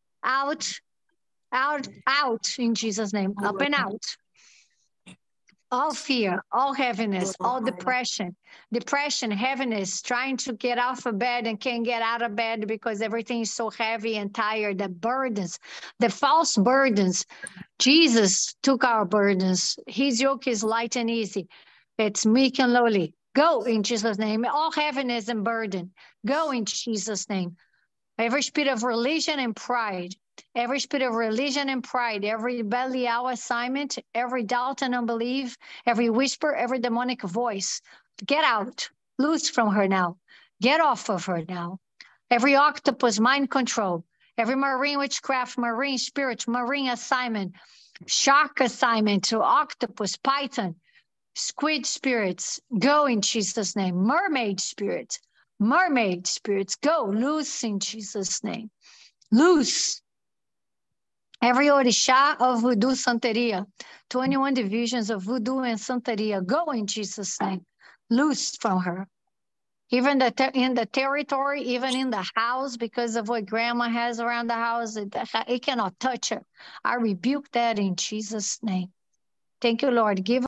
in Jesus' name, up and out. All fear, all heaviness, all depression, heaviness, trying to get off of bed and can't get out of bed because everything is so heavy and tired. The burdens, the false burdens. Jesus took our burdens. His yoke is light and easy. It's meek and lowly. Go in Jesus' name. All heaviness and burden. Go in Jesus' name. Every spirit of religion and pride. Every spirit of religion and pride. Every Belial assignment. Every doubt and unbelief. Every whisper. Every demonic voice. Get out. Loose from her now. Get off of her now. Every octopus mind control. Every marine witchcraft, marine spirit, marine assignment. Shark assignment to octopus, python. Squid spirits, go in Jesus' name. Mermaid spirits, go loose in Jesus' name. Loose. Every Orisha of Voodoo Santeria, 21 divisions of Voodoo and Santeria, go in Jesus' name. Loose from her. Even in the territory, even in the house, because of what grandma has around the house, it cannot touch her. I rebuke that in Jesus' name. Thank you, Lord. Give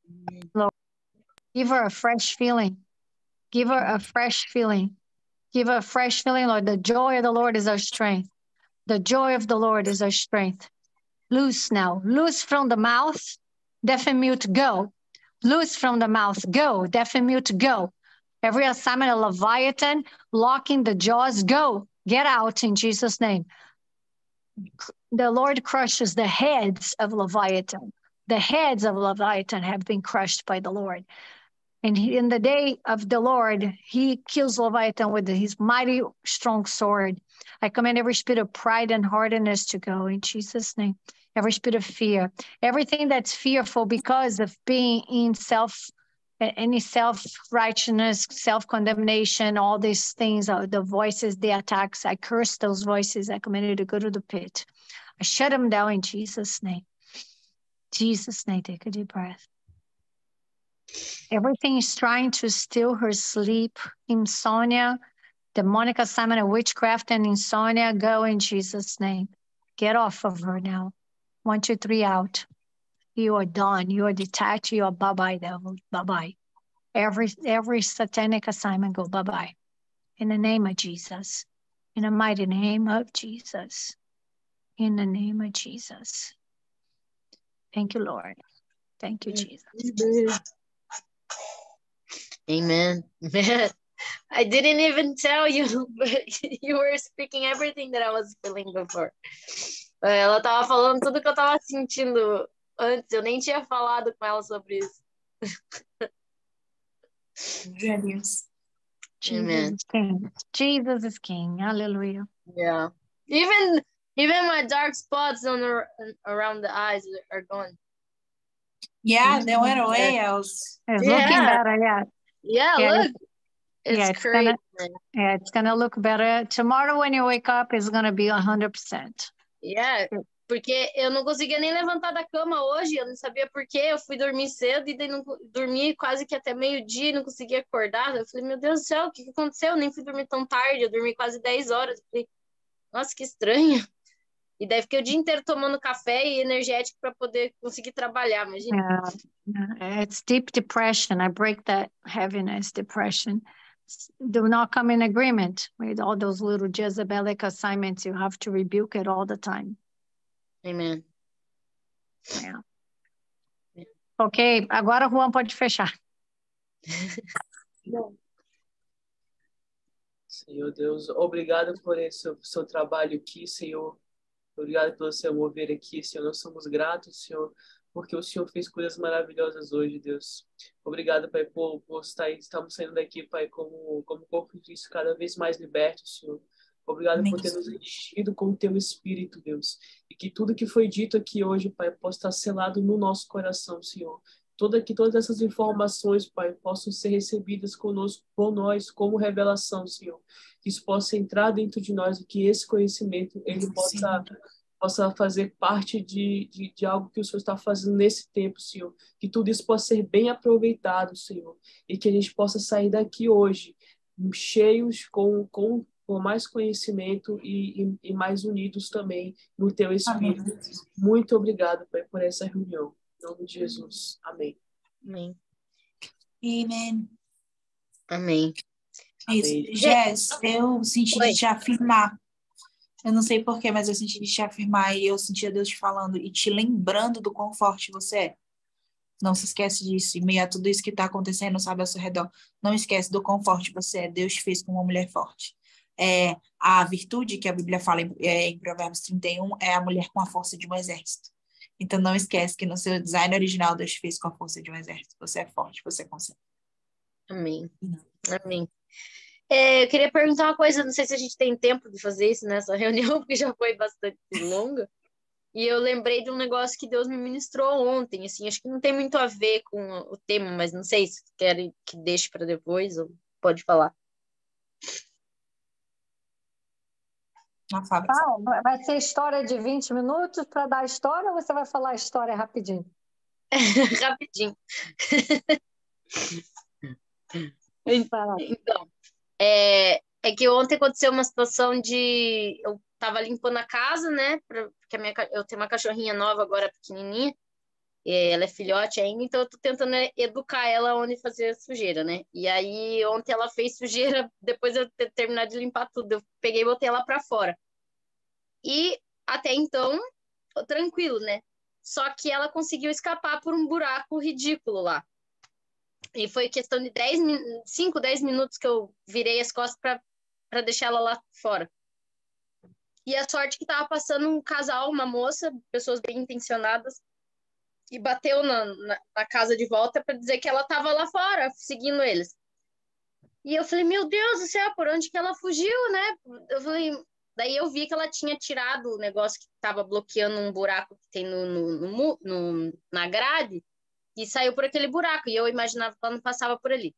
her a fresh feeling. Give her a fresh feeling. Give her a fresh feeling, Lord. The joy of the Lord is our strength. The joy of the Lord is our strength. Loose now. Loose from the mouth. Deaf and mute, go. Loose from the mouth, go. Deaf and mute, go. Every assignment of Leviathan, locking the jaws, go. Get out in Jesus' name. The Lord crushes the heads of Leviathan. The heads of Leviathan have been crushed by the Lord. And in the day of the Lord, he kills Leviathan with his mighty strong sword. I command every spirit of pride and hardness to go in Jesus' name. Every spirit of fear, everything that's fearful because of being in any self-righteousness, self-condemnation, all these things, the voices, the attacks, I curse those voices. I command you to go to the pit. I shut them down in Jesus' name. Jesus' name, take a deep breath. Everything is trying to steal her sleep, insomnia, demonic assignment of witchcraft and insomnia, go in Jesus' name. Get off of her now. 1, 2, 3, out. You are done. You are detached. You are bye-bye, devil. Bye-bye. Every satanic assignment, go bye-bye. In the name of Jesus. In the mighty name of Jesus. In the name of Jesus. Thank you, Lord. Thank you, Jesus. Amen. I didn't even tell you, but you were speaking everything that I was feeling before. Ela tava falando tudo que eu tava sentindo antes. Eu nem tinha falado com ela sobre isso. Jesus. Amen. Jesus is King. Jesus is King. Hallelujah. Yeah. Even my dark spots around the eyes are gone. Yeah, they went away. I was... It's Yeah. looking better, yeah. Yeah, Yeah, look. It's it's crazy. it's gonna look better. Tomorrow when you wake up, it's gonna be 100%. Yeah, porque eu não conseguia nem levantar da cama hoje, eu não sabia por quê, eu fui dormir cedo e daí não dormi quase que até meio-dia e não conseguia acordar. Eu falei, meu Deus do céu, o que aconteceu? Eu nem fui dormir tão tarde, eu dormi quase 10 horas. Eu falei, nossa, que estranho. E daí fiquei o dia inteiro tomando café e energético para poder conseguir trabalhar, imagina. It's deep depression. I break that heaviness, depression. Do not come in agreement with all those little Jezebelic assignments. You have to rebuke it all the time. Amen. Yeah. Ok, agora o Juan pode fechar. Senhor Deus, obrigado por esse seu trabalho aqui, Senhor. Obrigado pelo seu mover aqui, Senhor. Nós somos gratos, Senhor, porque o Senhor fez coisas maravilhosas hoje, Deus. Obrigado, Pai, por estamos saindo daqui, Pai, como corpo de Cristo, cada vez mais liberto, Senhor. Obrigado por ter nos enchido com o teu Espírito, Deus. E que tudo que foi dito aqui hoje, Pai, possa estar selado no nosso coração, Senhor. Que todas essas informações, Pai, possam ser recebidas conosco, por nós, como revelação, Senhor. Que isso possa entrar dentro de nós e que esse conhecimento, ele possa fazer parte de algo que o Senhor está fazendo nesse tempo, Senhor. Que tudo isso possa ser bem aproveitado, Senhor. E que a gente possa sair daqui hoje cheios com mais conhecimento e mais unidos também no teu Espírito. Amém. Muito obrigado, Pai, por essa reunião. Em nome de Jesus. Amém. Amém. Amen. Amém. Jess, eu senti de te afirmar. Eu não sei porquê, mas eu senti de te afirmar e eu senti a Deus te falando e te lembrando do quão forte você é. Não se esquece disso. Em meio a tudo isso que está acontecendo, sabe, ao seu redor. Não esquece do quão forte você é. Deus te fez com uma mulher forte. A virtude que a Bíblia fala em Provérbios 31 é a mulher com a força de um exército. Então não esquece que no seu design original Deus te fez com a força de um exército. Você é forte, você consegue. Amém. Amém. Eu queria perguntar uma coisa, não sei se a gente tem tempo de fazer isso nessa reunião, porque já foi bastante longa. E eu lembrei de um negócio que Deus me ministrou ontem, assim, acho que não tem muito a ver com o tema, mas não sei se querem que deixe para depois, ou pode falar. Vai ser história de 20 minutos para dar a história ou você vai falar a história rapidinho? Rapidinho. Então, é que ontem aconteceu uma situação de... Eu tava limpando a casa, né? Porque eu tenho uma cachorrinha nova agora, pequenininha. Ela é filhote ainda, então eu tô tentando educar ela onde fazer sujeira, né? E aí, ontem ela fez sujeira, depois de eu ter terminado de limpar tudo, eu peguei e botei ela pra fora. E até então, tranquilo, né? Só que ela conseguiu escapar por um buraco ridículo lá. E foi questão de 5, 10 minutos que eu virei as costas para deixar ela lá fora. E a sorte que tava passando um casal, uma moça, pessoas bem intencionadas, e bateu na casa de volta para dizer que ela tava lá fora, seguindo eles. E eu falei, meu Deus do céu, por onde que ela fugiu, né? Eu falei... Daí eu vi que ela tinha tirado o negócio que estava bloqueando um buraco que tem na grade e saiu por aquele buraco. E eu imaginava que ela não passava por ali.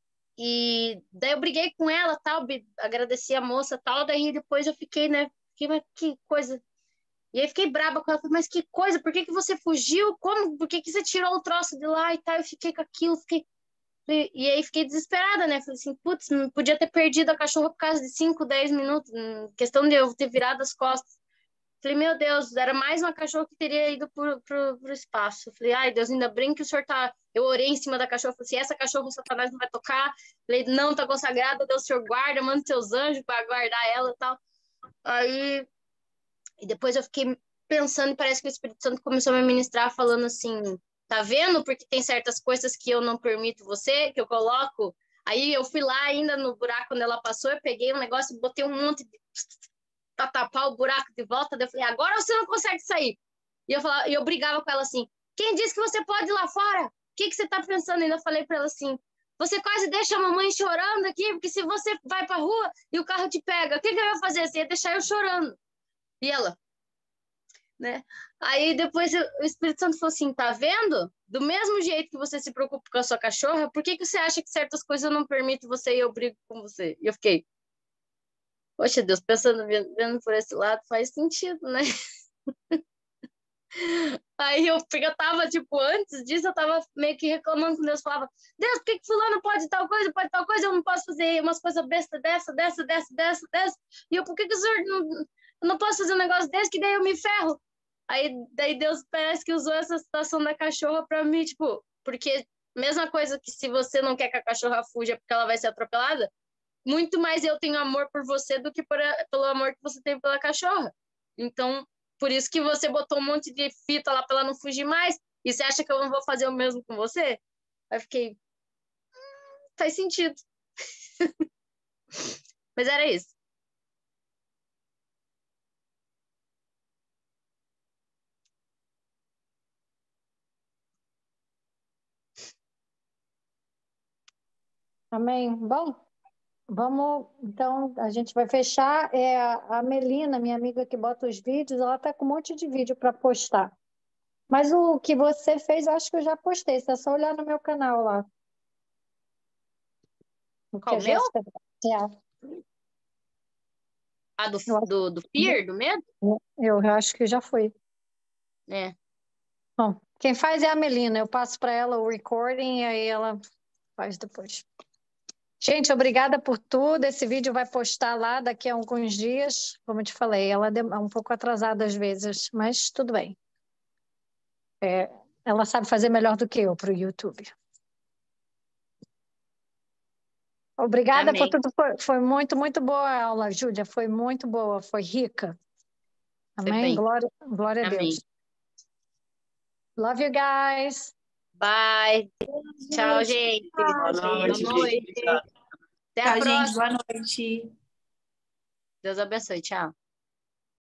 E daí eu briguei com ela, tal, agradeci a moça, tal. Daí depois eu fiquei, né? Mas que coisa. E aí fiquei braba com ela. Falei, mas que coisa, por que você fugiu? Como? Por que você tirou o troço de lá e tal? Eu fiquei com aquilo, E aí fiquei desesperada, né? Falei assim, putz, não podia ter perdido a cachorra por causa de 5, 10 minutos, questão de eu ter virado as costas. Falei, meu Deus, era mais uma cachorra que teria ido pro espaço. Falei, ai, Deus, ainda bem que o senhor tá... Eu orei em cima da cachorra, falei assim, essa cachorra o Satanás não vai tocar. Falei, não, tá consagrada, Deus, o senhor guarda, manda seus anjos para guardar ela e tal. Aí, e depois eu fiquei pensando e parece que o Espírito Santo começou a me ministrar falando assim... Tá vendo? Porque tem certas coisas que eu não permito você, que eu coloco. Aí eu fui lá ainda no buraco quando ela passou, eu peguei um negócio e botei um monte pra tapar o buraco de volta. Daí eu falei, agora você não consegue sair. E eu brigava com ela assim, quem disse que você pode ir lá fora? O que você tá pensando? E ainda falei pra ela assim, você quase deixa a mamãe chorando aqui, porque se você vai pra rua e o carro te pega, o que eu ia fazer? Você ia deixar eu chorando. E ela, né? Aí depois o Espírito Santo falou assim, tá vendo? Do mesmo jeito que você se preocupa com a sua cachorra, por que você acha que certas coisas eu não permito você e eu brigo com você? E eu fiquei, poxa Deus, pensando, vendo por esse lado, faz sentido, né? Aí porque eu tava, tipo, antes disso, eu tava meio que reclamando com Deus, falava, Deus, por que fulano pode tal coisa, eu não posso fazer umas coisas bestas dessa, e eu, por que o senhor eu não posso fazer um negócio desse, que daí eu me ferro? Daí Deus parece que usou essa situação da cachorra pra mim, tipo, porque mesma coisa que se você não quer que a cachorra fuja porque ela vai ser atropelada, muito mais eu tenho amor por você do que pelo amor que você tem pela cachorra. Então, por isso que você botou um monte de fita lá pra ela não fugir mais, e você acha que eu não vou fazer o mesmo com você? Aí fiquei, faz sentido. Mas era isso. Amém. Bom, vamos, então, a gente vai fechar. A Melina, minha amiga que bota os vídeos, ela tá com um monte de vídeo para postar. Mas o que você fez, eu acho que eu já postei. É só olhar no meu canal lá. Qual, meu? É, Ah, do fear, do medo? eu acho que já foi. É. Bom, quem faz é a Melina. Eu passo para ela o recording e aí ela faz depois. Gente, obrigada por tudo. Esse vídeo vai postar lá daqui a alguns dias. Como eu te falei, ela é um pouco atrasada às vezes, mas tudo bem. Ela sabe fazer melhor do que eu para o YouTube. Obrigada Amém. por tudo. Foi muito, muito boa a aula, Júlia. Foi muito boa, foi rica. Foi Amém? bem. Glória a Amém. Deus. Love you guys. Bye. Tchau, gente. Boa noite, Boa noite. gente. Obrigado. Até a Tchau, gente. próxima. Boa noite. Deus abençoe. Tchau.